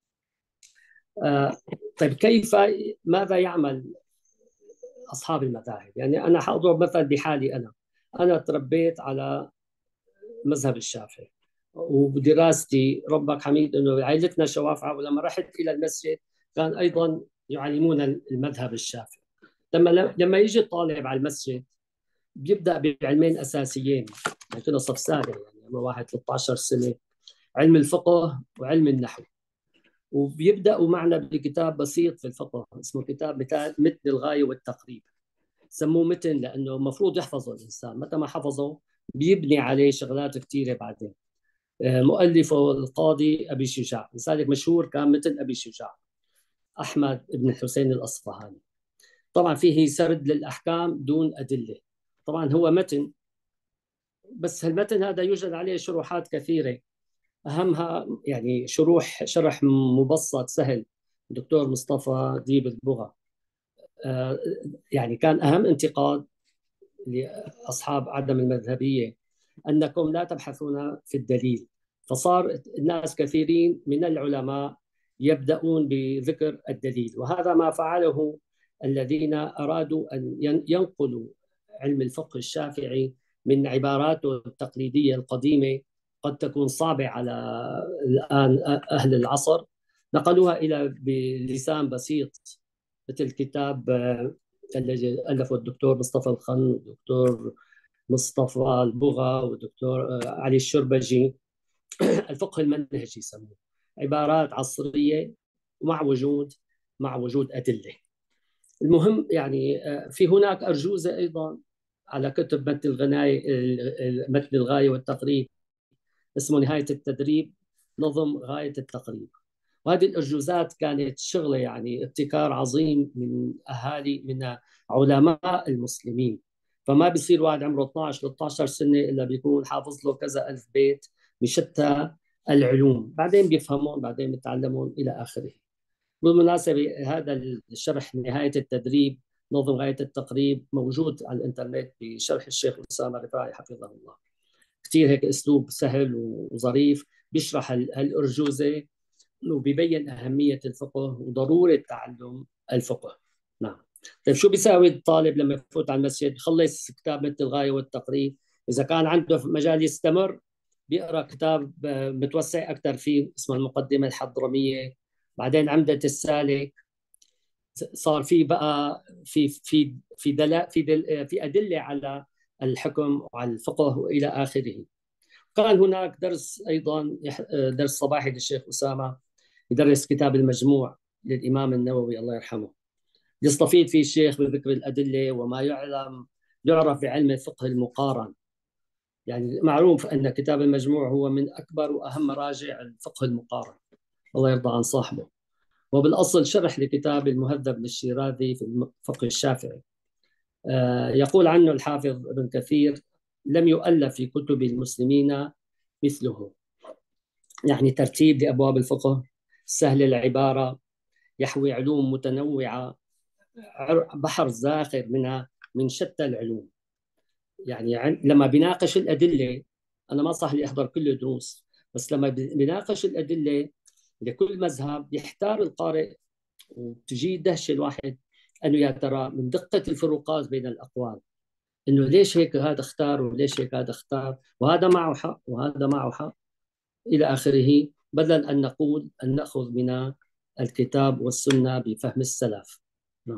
آه طيب كيف ماذا يعمل أصحاب المذاهب؟ يعني أنا حأضرب مثلا بحالي، أنا أنا تربيت على مذهب الشافعي، ودراستي ربك حميد أنه عائلتنا شوافعة، ولما رحت إلى المسجد كان أيضا يعلمون المذهب الشافعي. لما لما يجي الطالب على المسجد بيبدأ بعلمين أساسيين، يعني كنا صف سابع، يعني لما واحد ثلاثة عشر سنة، علم الفقه وعلم النحو. وبيبدأوا معنا بكتاب بسيط في الفقه اسمه كتاب متن الغاية والتقريب. سموه متن لأنه المفروض يحفظه الإنسان، متى ما حفظه بيبني عليه شغلات كثيرة بعدين. مؤلفه القاضي أبي شجاع، لذلك مشهور كان متن أبي شجاع، أحمد بن الحسين الأصفهاني. طبعا فيه سرد للأحكام دون أدلة. طبعا هو متن بس المتن هذا يوجد عليه شروحات كثيرة، أهمها يعني شروح شرح مبسط سهل دكتور مصطفى ديب البغا. آه، يعني كان أهم انتقاد لأصحاب عدم المذهبية أنكم لا تبحثون في الدليل، فصار الناس كثيرين من العلماء يبدأون بذكر الدليل، وهذا ما فعله الذين أرادوا أن ينقلوا علم الفقه الشافعي من عباراته التقليدية القديمة قد تكون صعبة على الآن أهل العصر، نقلوها إلى بلسان بسيط، مثل كتاب الذي ألفه الدكتور مصطفى الخن والدكتور مصطفى البغا والدكتور علي الشربجي. الفقه المنهجي يسموه، عبارات عصرية مع وجود مع وجود أدلة. المهم يعني في هناك أرجوزة أيضا على كتب متن الغناية، متن الغاية والتقريب، اسمه نهاية التدريب نظم غاية التقريب. وهذه الأرجوزات كانت شغلة يعني ابتكار عظيم من أهالي من علماء المسلمين. فما بيصير واحد عمره اثنعش ثلاثة عشر سنة إلا بيكون حافظ له كذا ألف بيت بشتى العلوم، بعدين بيفهمون، بعدين بيتعلمون إلى آخره. بالمناسبة هذا الشرح نهاية التدريب نظم غاية التقريب موجود على الإنترنت بشرح الشيخ أسامة الرفاعي حفظه الله. كثير هيك أسلوب سهل وظريف بيشرح هالأرجوزة وبيبين أهمية الفقه وضرورة تعلم الفقه. نعم. طيب شو بيساوي الطالب لما يفوت على المسجد يخلص كتاب مثل الغاية والتقريب؟ إذا كان عنده مجال يستمر بيقرأ كتاب متوسع أكثر فيه اسمه المقدمة الحضرمية، بعدين عمدة السالك، صار في بقى في في في دل في دل في أدلة على الحكم وعلى الفقه وإلى آخره. كان هناك درس أيضا درس صباحي للشيخ أسامة يدرس كتاب المجموع للإمام النووي الله يرحمه، يستفيد فيه الشيخ بذكر الأدلة وما يعلم يعرف بعلم الفقه المقارن. يعني معروف أن كتاب المجموع هو من أكبر وأهم مراجع الفقه المقارن، الله يرضى عن صاحبه. وبالأصل شرح لكتاب المهذب للشيرازي في الفقه الشافعي. آه يقول عنه الحافظ ابن كثير: لم يؤلف في كتب المسلمين مثله، يعني ترتيب لأبواب الفقه، سهل العبارة، يحوي علوم متنوعة، بحر زاخر منها من شتى العلوم. يعني لما بيناقش الأدلة، أنا ما صح لي أحضر كل الدروس، بس لما بيناقش الأدلة لكل مذهب يحتار القارئ وتجي دهشة الواحد أنه يا ترى من دقة الفروقات بين الأقوال، أنه ليش هيك هذا اختار وليش هيك هذا اختار، وهذا معه حق وهذا معه حق إلى آخره، بدل أن نقول أن نأخذ من الكتاب والسنة بفهم السلف. نعم.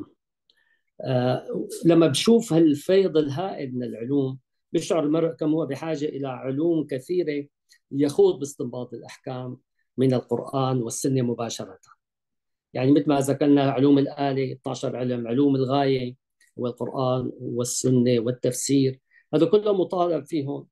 آه لما بشوف هالفيض الهائل من العلوم بيشعر المرء كم هو بحاجة إلى علوم كثيرة يخوض باستنباط الأحكام من القرآن والسنة مباشرة. يعني مثل ما ذكرنا علوم الآلة اثني عشر علم، علوم الغاية والقرآن والسنة والتفسير، هذا كله مطالب فيهم.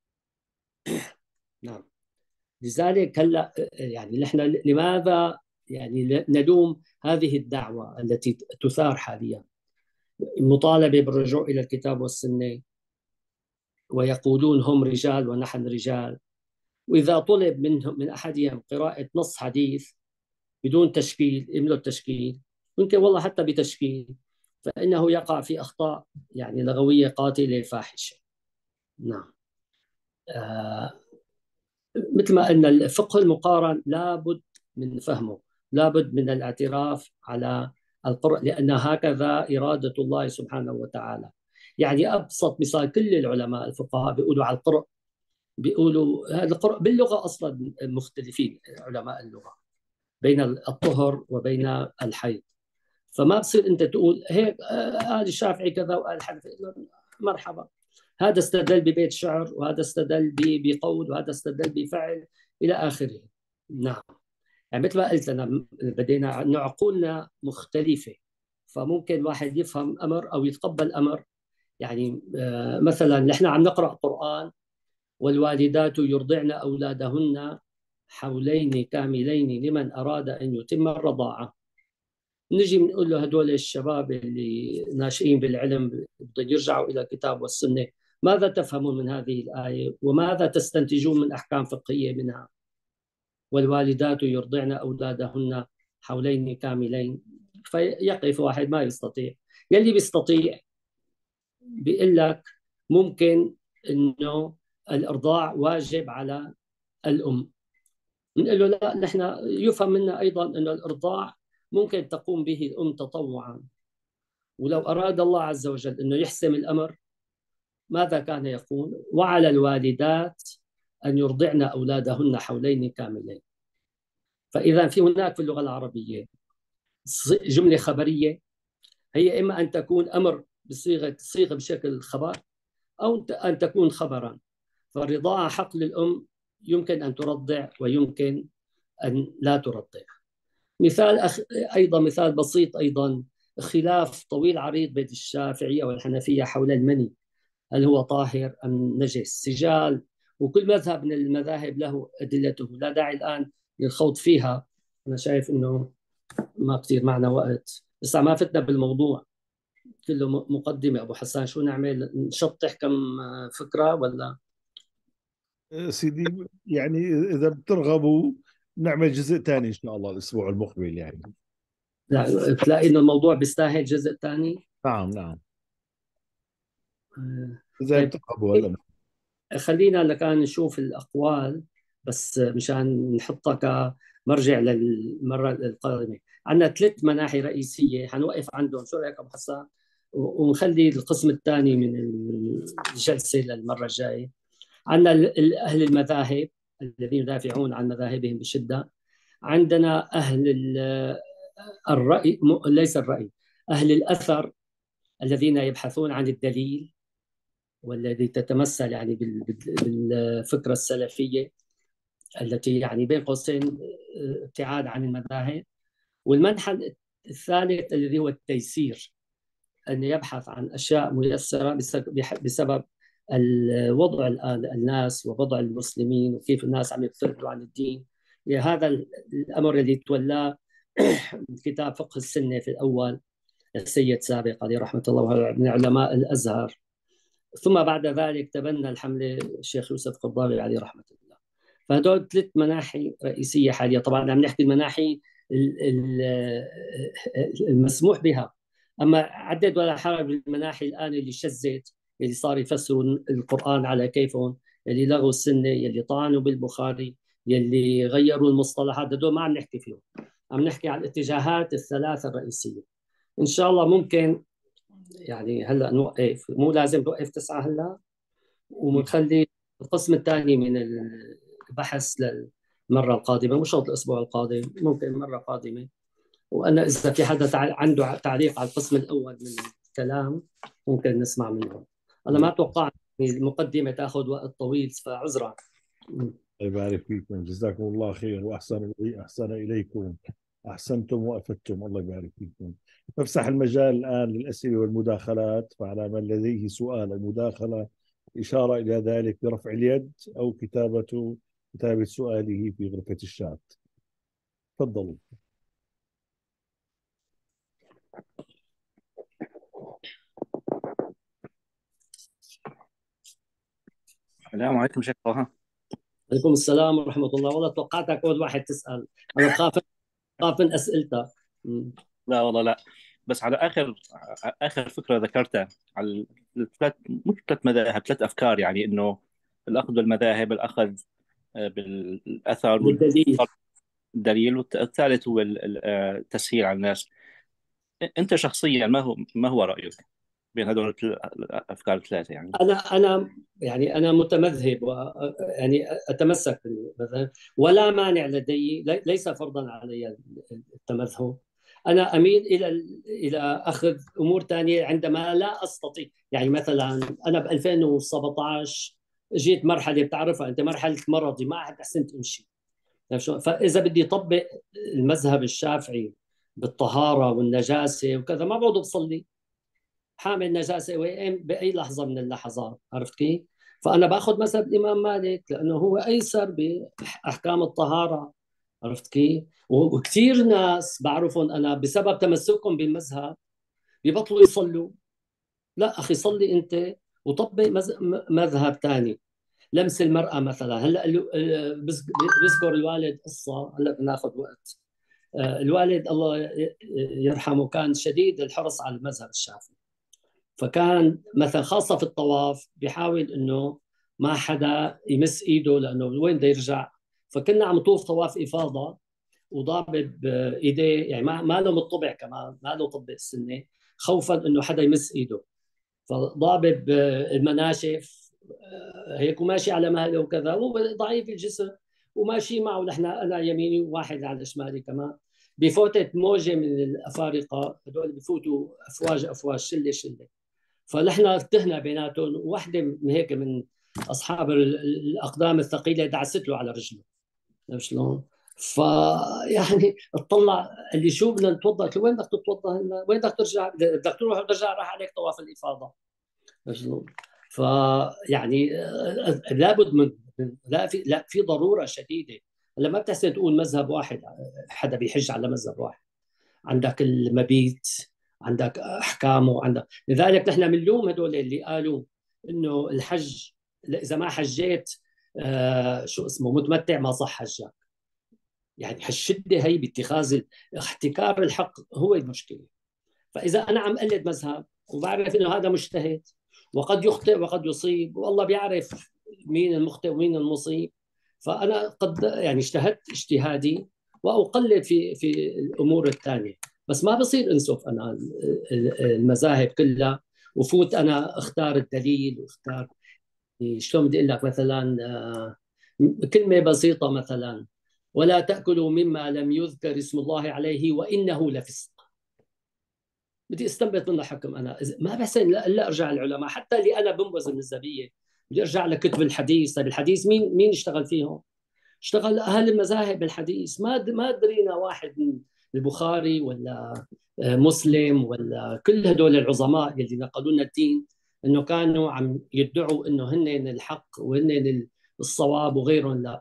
نعم. لذلك هلا يعني نحن لماذا يعني نلوم هذه الدعوة التي تثار حاليا، المطالبة بالرجوع إلى الكتاب والسنة، ويقولون هم رجال ونحن رجال، وإذا طلب منهم من أحدهم قراءة نص حديث بدون تشكيل، يملوا التشكيل، يمكن والله حتى بتشكيل، فإنه يقع في أخطاء يعني لغوية قاتلة فاحشة. نعم. آه مثل ما أن الفقه المقارن لابد من فهمه، لابد من الاعتراف على القرء، لأن هكذا إرادة الله سبحانه وتعالى. يعني أبسط مثال، كل العلماء الفقهاء بيقولوا على القرء، بيقولوا هذا القرء باللغة أصلا مختلفين علماء اللغة بين الطهر وبين الحيض، فما بصير أنت تقول هيك هذا الشافعي كذا وقال الحنفي، مرحبا، هذا استدل ببيت شعر وهذا استدل بقول وهذا استدل بفعل إلى آخره. نعم. يعني مثل ما قلت لنا بدينا عقولنا مختلفة، فممكن واحد يفهم أمر أو يتقبل أمر. يعني مثلا نحن عم نقرأ قرآن: والوالدات يرضعن أولادهن حولين كاملين لمن أراد أن يتم الرضاعة. نجي بنقول له هدول الشباب اللي ناشئين بالعلم بدهم يرجعوا إلى الكتاب والسنة، ماذا تفهمون من هذه الآية وماذا تستنتجون من أحكام فقهية منها؟ والوالدات يرضعن أولادهن حولين كاملين. فيقف واحد ما يستطيع. يلي بيستطيع بيقول لك ممكن إنه الإرضاع واجب على الأم. نقول له لا، نحن يفهم منا أيضا أن الإرضاع ممكن تقوم به الأم تطوعا، ولو أراد الله عز وجل أنه يحسم الأمر ماذا كان يقول؟ وعلى الوالدات أن يرضعن أولادهن حولين كاملين. فإذا في هناك في اللغة العربية جملة خبرية، هي إما أن تكون أمر بصيغة صيغة بشكل خبر، أو أن تكون خبرا. فالرضاعة حق للأم، يمكن أن ترضع ويمكن أن لا ترضع. مثال أخ... أيضا مثال بسيط أيضا، خلاف طويل عريض بين الشافعية والحنفية حول المني، هل هو طاهر أم نجس؟ سجال، وكل مذهب من المذاهب له أدلته، لا داعي الآن للخوض فيها. أنا شايف أنه ما كثير معنا وقت، بس ما فتنا بالموضوع كله. مقدمة أبو حسان، شو نعمل؟ نشطح كم فكرة ولا؟ سيدي يعني إذا بترغبوا نعمل جزء ثاني إن شاء الله الأسبوع المقبل يعني. لا، بتلاقي إنه الموضوع بيستاهل جزء ثاني. نعم نعم، آه، إذا طيب، بترغبوا هلا. خلينا لكان نشوف الأقوال بس مشان نحطها كمرجع للمرة القادمة. عندنا ثلاث مناحي رئيسية حنوقف عندهم، شو رأيك أبو حسان؟ ونخلي القسم الثاني من الجلسة للمرة الجاية. عندنا أهل المذاهب الذين يدافعون عن مذاهبهم بشدة. عندنا أهل الرأي، ليس الرأي، أهل الأثر الذين يبحثون عن الدليل، والذي تتمثل يعني بالفكرة السلفية التي يعني بين قوسين ابتعاد عن المذاهب. والمنحى الثالث الذي هو التيسير، أن يبحث عن أشياء ميسرة بسبب الوضع الآن الناس ووضع المسلمين وكيف الناس عم يبتعدوا عن الدين. هذا الأمر الذي تولاه كتاب فقه السنة في الأول السيد سابق عليه رحمة الله من علماء الأزهر، ثم بعد ذلك تبنى الحملة الشيخ يوسف قرضاوي عليه رحمة الله. فهدول ثلاث مناحي رئيسية حاليا. طبعا عم نحكي المناحي المسموح بها، أما عدد ولا حرج بالمناحي الآن اللي شزت، اللي صار يفسروا القرآن على كيفهم، اللي لغوا السنة، اللي طعنوا بالبخاري، اللي غيروا المصطلحات، هدول ما عم نحكي فيهم. عم نحكي عن الاتجاهات الثلاثة الرئيسية. إن شاء الله ممكن يعني هلا نوقف، مو لازم نوقف تسعة هلا، ونخلي القسم الثاني من البحث للمرة القادمة، مش شرط الأسبوع القادم، ممكن مرة قادمة. وأنا إذا في حدا عنده تعليق على القسم الأول من الكلام ممكن نسمع منهم. أنا ما أتوقع المقدمة تأخذ وقت طويل، فعذرا. الله يبارك فيكم، جزاكم الله خير، وأحسن أحسن إليكم، أحسنتم وأفدتم، الله يبارك فيكم. نفسح المجال الآن للأسئلة والمداخلات، فعلى من لديه سؤال أو مداخلة إشارة إلى ذلك برفع اليد أو كتابة كتابة سؤاله في غرفة الشات. تفضلوا. السلام عليكم شيخ طه. عليكم السلام ورحمة الله. والله توقعتك أول واحد تسأل، أنا بخاف بخاف من أسئلتك. لا والله لا، بس على اخر اخر فكره ذكرتها على الثلاث، مش ثلاث مذاهب، ثلاث افكار، يعني انه الاخذ بالمذاهب، الاخذ بالاثر بالدليل. والدليل، والثالث هو التسهيل على الناس. انت شخصيا ما هو ما هو رايك بين هذول الافكار الثلاثه؟ يعني انا انا يعني انا متمذهب و يعني اتمسك بالمذهب، ولا مانع لدي، ليس فرضا علي التمذهب. انا اميل الى الى اخذ امور ثانيه عندما لا استطيع. يعني مثلا انا ب ألفين وسبعطعش جيت مرحله بتعرفها انت، مرحله مرضي، ما عاد حسنت امشي. فاذا بدي اطبق المذهب الشافعي بالطهاره والنجاسه وكذا، ما بعود بصلي، حامل نجاسه وين باي لحظه من اللحظات. عرفت كيف؟ فانا باخذ مذهب الامام مالك لانه هو ايسر باحكام الطهاره. عرفت كيف؟ وكثير ناس بعرفهم انا بسبب تمسكهم بالمذهب بيبطلوا يصلوا. لا اخي، صلي انت وطبق مذهب ثاني. لمس المرأة مثلا، هلا بذكر الوالد قصة، هلا بناخذ وقت. الوالد الله يرحمه كان شديد الحرص على المذهب الشافعي، فكان مثلا خاصة في الطواف بيحاول انه ما حدا يمس ايده لانه وين بده يرجع. فكنا عم نطوف طواف افاضة وضابب ايديه، يعني ما ما له مطبع كمان، ما له طبق السنة خوفا انه حدا يمس ايده، فضابب المناشف هيك وماشي على مهله وكذا، هو ضعيف الجسم وماشي معه، نحن انا يميني وواحد على شمالي كمان. بفوتت موجه من الافارقه، هدول بفوتوا افواج افواج شله شله، فنحن ارتهنا بيناتهم، وواحده من هيك من اصحاب الاقدام الثقيله دعست له على رجله. شلون؟ فيعني اطلع اللي شو بدنا نتوضا، قلت له وين بدك تتوضا هلا؟ وين بدك ترجع؟ بدك تروح وترجع، راح عليك طواف الافاضه. شلون؟ فيعني لابد من لا في لا في ضروره شديده. هلا ما بتحسن تقول مذهب واحد، حدا بيحج على مذهب واحد. عندك المبيت، عندك احكامه، عندك، لذلك نحن بنلوم هدول اللي قالوا انه الحج اذا ما حجيت آه شو اسمه متمتع ما صح حجك. يعني هالشده هي باتخاذ احتكار الحق هو المشكله. فاذا انا عم قلد مذهب وبعرف انه هذا مجتهد وقد يخطئ وقد يصيب، والله بيعرف مين المخطئ ومين المصيب، فانا قد يعني اجتهدت اجتهادي واقلد في في الامور الثانيه. بس ما بصير انسف انا المذاهب كلها وفوت انا اختار الدليل واختار. شلون بدي اقول لك مثلا كلمه بسيطه مثلا، ولا تاكلوا مما لم يذكر اسم الله عليه وانه لفسق. بدي استنبط منه حكم انا، ما بحسن لا ارجع العلماء، حتى اللي انا بنبذ من الزبيه بدي ارجع لكتب الحديث. طيب الحديث مين مين اشتغل فيهم؟ اشتغل اهل المذاهب الحديث. ما ما درينا واحد من البخاري ولا مسلم ولا كل هدول العظماء اللي نقلوا لنا الدين انه كانوا عم يدعوا انه هن الحق وهن الصواب وغيرهم لا.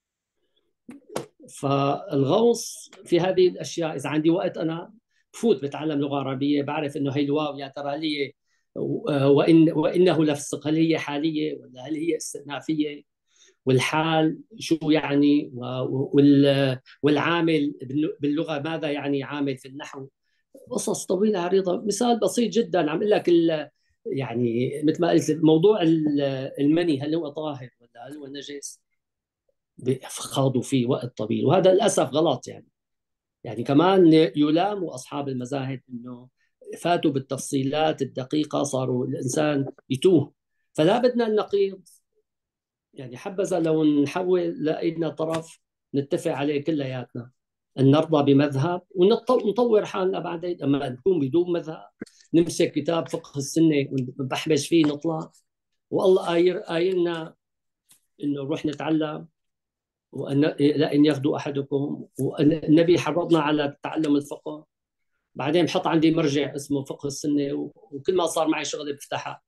فالغوص في هذه الاشياء، اذا عندي وقت انا بفوت بتعلم لغه عربيه، بعرف انه هي الواو يا ترى هل هي وان وانه لفسق، هل هي حاليه ولا هل هي استئنافيه؟ والحال شو يعني؟ والعامل باللغه ماذا يعني عامل في النحو؟ قصص طويله عريضه. مثال بسيط جدا عم اقول لك، يعني مثل ما قلت موضوع المني، هل هو طاهر ولا هل هو نجس؟ خاضوا فيه وقت طويل، وهذا للاسف غلط. يعني يعني كمان يلاموا اصحاب المذاهب انه فاتوا بالتفصيلات الدقيقه، صاروا الانسان يتوه. فلا بدنا النقيض، يعني حبذا لو نحول لأينا طرف نتفق عليه كلياتنا، ان نرضى بمذهب ونطور حالنا بعدين. اما نكون بدون مذهب نمسك كتاب فقه السنه ونبحبش فيه نطلع، والله قاير قايلنا انه نروح نتعلم، وأن لأن يغدو أحدكم، والنبي حرضنا على تعلم الفقه. بعدين بحط عندي مرجع اسمه فقه السنة، وكل ما صار معي شغله بفتحها.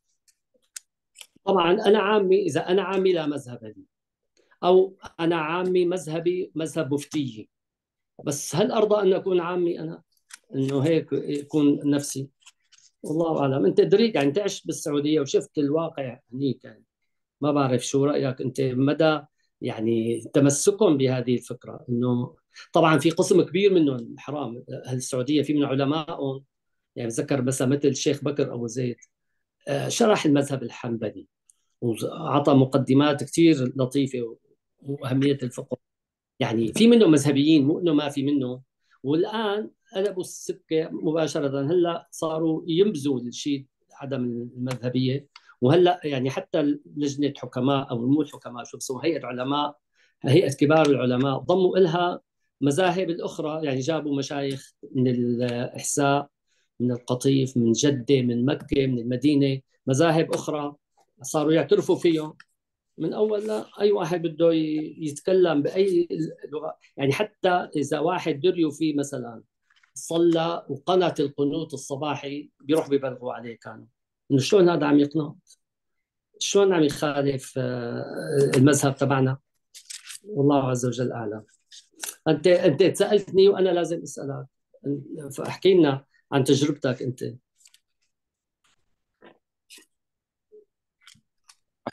طبعا أنا عامي، إذا أنا عامي لا مذهب لي، أو أنا عامي مذهبي مذهب مفتي، بس هل أرضى أن أكون عامي أنا؟ إنه هيك يكون نفسي؟ والله أعلم. أنت دريك يعني، أنت عشت بالسعودية وشفت الواقع هنيك، يعني ما بعرف شو رأيك أنت مدى يعني تمسكهم بهذه الفكرة. إنه طبعا في قسم كبير منهم حرام، أهل السعودية في من علمائهم، يعني بتذكر مثلا مثل الشيخ بكر أبو زيد شرح المذهب الحنبلي وأعطى مقدمات كثير لطيفة وأهمية الفقه. يعني في منهم مذهبيين، مو إنه ما في منهم. والآن قلبوا السكة مباشرة، هلا صاروا ينبذوا الشيء عدم المذهبية. وهلا يعني حتى لجنه حكماء او مو الحكماء شو بسموها، هيئه علماء، هيئه كبار العلماء، ضموا لها مذاهب الاخرى. يعني جابوا مشايخ من الاحساء، من القطيف، من جده، من مكه، من المدينه، مذاهب اخرى صاروا يعترفوا فيهم. من اول لا اي واحد بده يتكلم باي لغه، يعني حتى اذا واحد دريوا فيه مثلا صلى وقنت القنوت الصباحي بيروح بيبلغوا عليه، كانوا انه شلون هذا عم يقنط، شلون عم يخالف المذهب تبعنا. والله عز وجل اعلم. انت انت سالتني وانا لازم اسالك، فاحكي لنا عن تجربتك انت.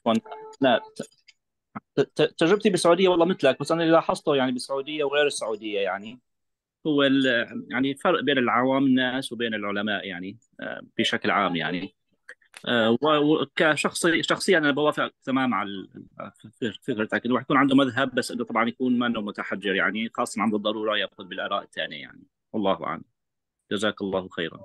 عفوا. لا، ت- ت- تجربتي بالسعوديه والله مثلك، بس انا اللي لاحظته يعني بالسعوديه وغير السعوديه يعني هو ال- يعني فرق بين العوام الناس وبين العلماء يعني آه، بشكل عام يعني. آه، وكشخصي شخصيا انا بوافق تماما على ال- فكرتك انه يكون عنده مذهب، بس انه طبعا يكون ما انه متحجر يعني، خاصه عند الضروره ياخذ بالاراء الثانيه يعني. والله اعلم. جزاك الله خيرا.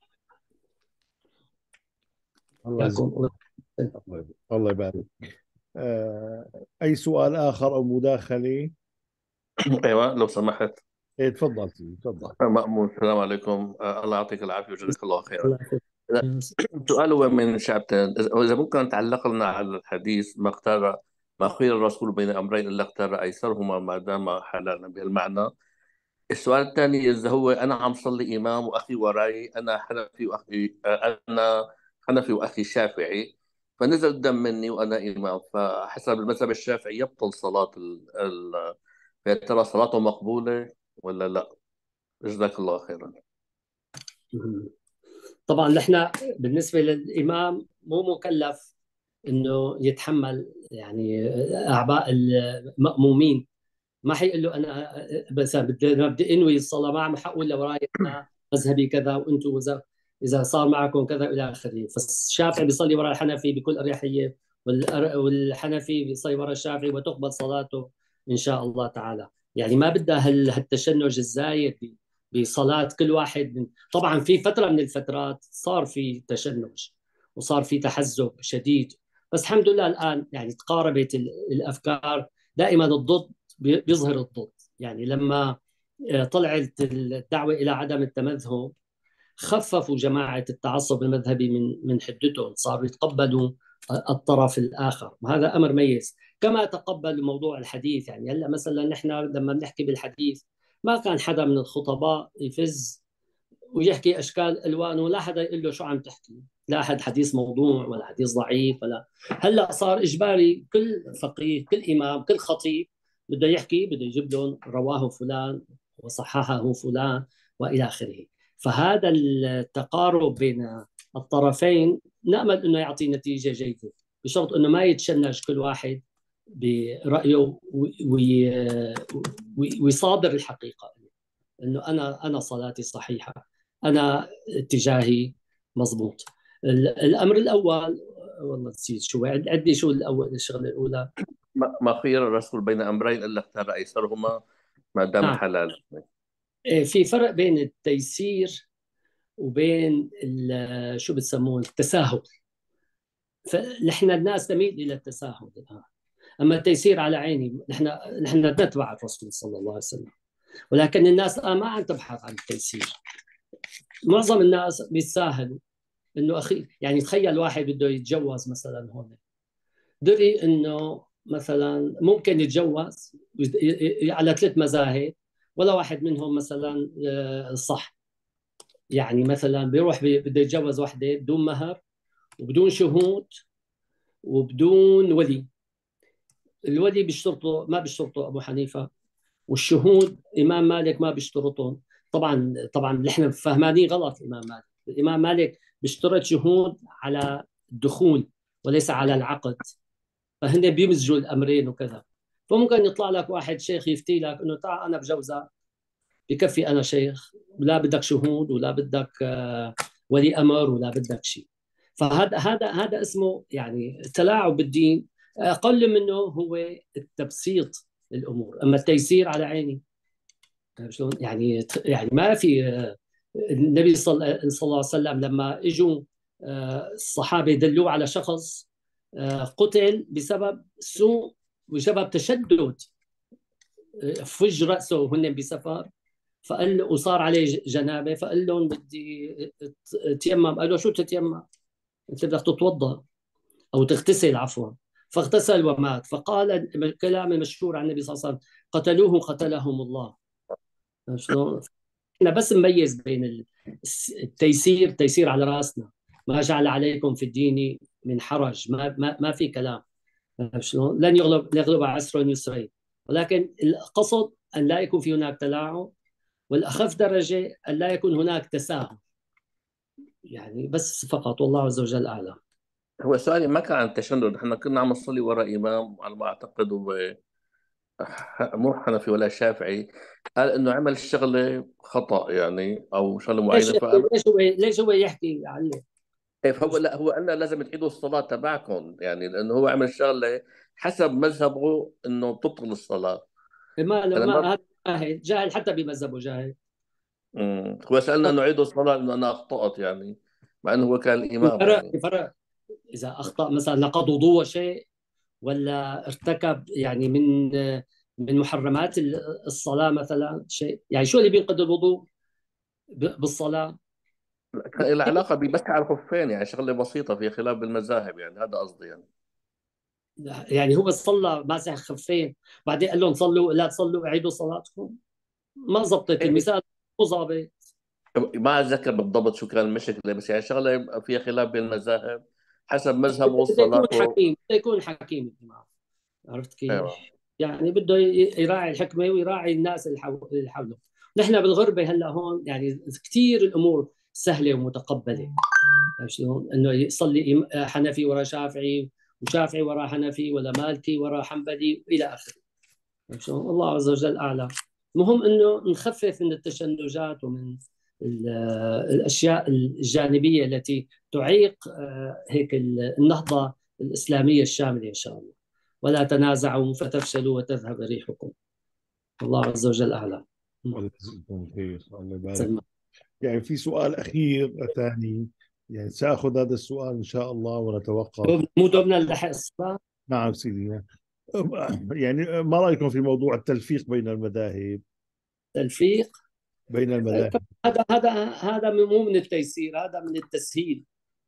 الله يجزاك. ياكم. الله يبارك. الله يبارك. آه، أي سؤال آخر أو مداخلة؟ ايوه لو سمحت. إيه تفضل سيدي، تفضل. مأمون، السلام عليكم. آه، الله يعطيك العافيه وجزاك الله خيرا. الله يحفظك. لا، السؤال هو من شعبتين، اذا إذا ممكن تعلق لنا على الحديث ما اختار ما خير الرسول بين امرين الا اختار ايسرهما ما دام حلالا بهالمعنى. السؤال الثاني، اذا هو انا عم صلي امام واخي وراي، انا حنفي واخي آه، انا حنفي واخي شافعي، فنزل الدم مني وانا امام، فحسب المذهب الشافعي يبطل صلاه ال... ال... يا ترى صلاته مقبوله ولا لا؟ جزاك الله خيرا. طبعا نحن بالنسبه للامام مو مكلف انه يتحمل يعني اعباء المأمومين. ما حيقول له انا بس بدي أنا بدي انوي الصلاه، ما عم حقول لوراي انا مذهبي كذا وانتم اذا اذا صار معكم كذا الى اخره. فالشافعي بيصلي وراء الحنفي بكل اريحيه، والأر- والحنفي بيصلي وراء الشافعي وتقبل صلاته ان شاء الله تعالى. يعني ما بدها هال- هالتشنج الزايد ب- بصلاه كل واحد من... طبعا في فتره من الفترات صار في تشنج وصار في تحزب شديد، بس الحمد لله الان يعني تقاربت ال- الافكار. دائما الضد بي- بيظهر الضد. يعني لما آه، طلعت الدعوة إلى عدم التمذهب، خففوا جماعة التعصب المذهبي من من حدتهم، صاروا يتقبلوا الطرف الآخر، وهذا أمر ميز. كما تقبل موضوع الحديث. يعني هلا مثلا نحن لما بنحكي بالحديث ما كان حدا من الخطباء يفز ويحكي اشكال الوان ولا حدا يقول له شو عم تحكي، لا احد حديث موضوع ولا حديث ضعيف ولا. هلا صار اجباري كل فقيه كل امام كل خطيب بده يحكي بده يجيب لهم رواه فلان وصححه فلان والى اخره. فهذا التقارب بين الطرفين نامل انه يعطي نتيجه جيده، بشرط انه ما يتشنج كل واحد برايه ويصادر الحقيقه، انه انا انا صلاتي صحيحه، انا اتجاهي مضبوط. الامر الاول والله نسيت شو عندي، شو الاول الشغله الاولى. ما ما خير الرسول بين امرين الا اختار ايسرهما ما دام نعم. حلال. في فرق بين التيسير وبين شو بتسموه التساهل. فنحن الناس تميل الى التساهل الان، اما التيسير على عيني. نحن نحن نتبع الرسول صلى الله عليه وسلم، ولكن الناس الان ما عم تبحث عن التيسير. معظم الناس بيتساهلوا. انه اخي يعني تخيل واحد بده يتجوز مثلا هون، دري انه مثلا ممكن يتجوز على ثلاث مذاهب ولا واحد منهم مثلا آه، صح. يعني مثلا بيروح بده يتجوز وحده بدون مهر وبدون شهود وبدون ولي. الولي بيشترطوا ما بيشترطوا ابو حنيفه، والشهود امام مالك ما بيشترطون. طبعا طبعا نحن فهمانين غلط. الامام مالك الامام مالك بيشترط شهود على الدخول وليس على العقد، فهن بيمزجوا الامرين وكذا. فممكن يطلع لك واحد شيخ يفتي لك انه تعال انا بجوزك بكفي انا شيخ، لا بدك شهود ولا بدك آه، ولي امر ولا بدك شيء. فهذا هذا هذا اسمه يعني تلاعب بالدين. اقل منه هو التبسيط الامور، اما التيسير على عيني. شلون يعني يعني ما في آه، النبي صلى الله عليه وسلم لما اجوا آه، الصحابه دلوه على شخص آه، قتل بسبب سوء وسبب تشدد، آه، فج راسه وهن بسفر، فقال له وصار عليه جنابه، فقال لهم بدي اتيمم. قالوا شو تتيمم؟ انت بدك تتوضا او تغتسل عفوا. فاغتسل ومات. فقال الكلام المشهور عن النبي صلى الله عليه وسلم: قتلوه قتلهم الله. شلون؟ احنا بس نميز بين التيسير، تيسير على راسنا، ما جعل عليكم في الدين من حرج، ما ما, ما في كلام. شلون؟ لن يغلب يغلب عسر يسرين، ولكن القصد ان لا يكون في هناك تلاعب، والاخف درجه ان لا يكون هناك تساهل. يعني بس فقط، والله عز وجل اعلم. هو سؤالي ما كان عن التشنج، نحن كنا عم نصلي وراء إمام على ما أعتقد هو ح- مو حنفي ولا شافعي، قال إنه عمل شغلة خطأ يعني أو شغلة ليش معينة فقام. ليش هو ليش هو يحكي عليه؟ إيه، فهو لا، هو قال لازم تعيدوا الصلاة تبعكم، يعني لأنه هو عمل شغلة حسب مذهبه إنه تبطل الصلاة. ما أنا ما ما هذا جاهل جاهل حتى بمذهبه جاهل. مم. هو سألنا إنه عيدوا الصلاة إنه أنا أخطأت يعني، مع إنه هو كان الإمام الفرق يعني. الفرق اذا اخطا مثلا نقض وضوء شيء، ولا ارتكب يعني من من محرمات الصلاه مثلا شيء، يعني شو اللي بينقض الوضوء ب- بالصلاه؟ كان لها علاقة بس على الخفين، يعني شغلة بسيطة في خلاف بالمذاهب، يعني هذا قصدي يعني. يعني هو صلى ماسح خفين، بعدين قال لهم صلوا لا تصلوا اعيدوا صلاتكم. ما زبطت إيه، المثال، مو ظابط. ما أتذكر بالضبط شو كان المشكلة، بس يعني شغلة فيها خلاف بين المذاهب حسب مذهبه بده يكون صلاته. حكيم، بده يكون حكيم الإمام. عرفت كيف؟ أيوة. يعني بده ي- يراعي الحكمة ويراعي الناس اللي حو- اللي حوله. نحن بالغربة هلا هون يعني كثير الأمور سهلة ومتقبلة. عرفت شلون؟ إنه يصلي إم- حنفي ورا شافعي، وشافعي ورا حنفي، ولا مالكي ورا حنبلي إلى آخره. عرفت شلون؟ الله عز وجل أعلم. المهم إنه نخفف من التشنجات ومن ال- الأشياء الجانبية التي تعيق آه، هيك النهضة الإسلامية الشاملة إن شاء الله. ولا تنازعوا فتفشلوا وتذهب ريحكم. الله عز وجل أعلم. الله يجزيكم خير، الله يبارك. سلمى. يعني في سؤال أخير ثاني، يعني سأخذ هذا السؤال إن شاء الله ونتوقف. مو دوبنا نلحق الصلاة. نعم سيدي. يعني ما رأيكم في موضوع التلفيق بين المذاهب؟ تلفيق. بين المذاهب. هذا هذا هذا مو من التيسير، هذا من التسهيل.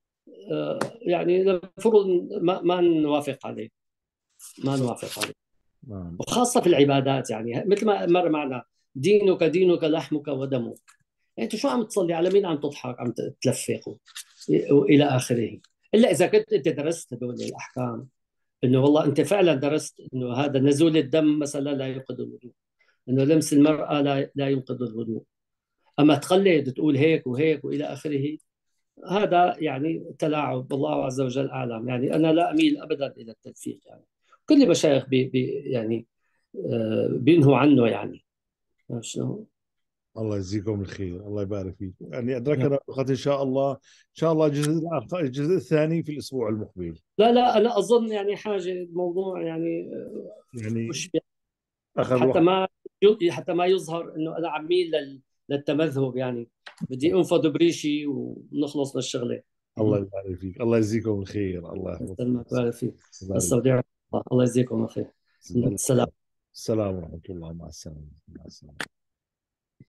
آه، يعني المفروض ما, ما نوافق عليه، ما نوافق عليه. نعم. وخاصة في العبادات، يعني مثل ما مر معنا، دينك دينك لحمك ودمك. يعني انت شو عم تصلي، على مين عم تضحك، عم تلفق والى اخره. الا اذا كنت انت درست هذول الاحكام، انه والله انت فعلا درست انه هذا نزول الدم مثلا لا ينقض الوضوء، انه لمس المراه لا لا ينقض الوضوء. اما تقلد تقول هيك وهيك والى اخره، هذا يعني تلاعب. الله عز وجل اعلم. يعني انا لا اميل ابدا الى التلفيق، يعني كل المشايخ بي بي يعني آه، بينهوا عنه يعني. عرفت شلون؟ الله يجزيكم الخير، الله يبارك فيك. يعني أدركنا الوقت إن شاء الله، إن شاء الله الجزء الآخر، الجزء الثاني في الأسبوع المقبل. لا لا انا اظن يعني حاجه الموضوع يعني يعني مش، أخذ حتى وقت. ما حتى ما يظهر انه انا عميل لل... للتمذهب يعني. بدي انفض بريشي ونخلص من الشغله. الله يبارك فيك، الله يجزيكم الخير، الله يحفظك. الله يبارك فيك. يبارك استودعك الله. الله يجزيكم الخير. فيك. السلام. السلام ورحمة الله، مع السلامة، مع السلامة.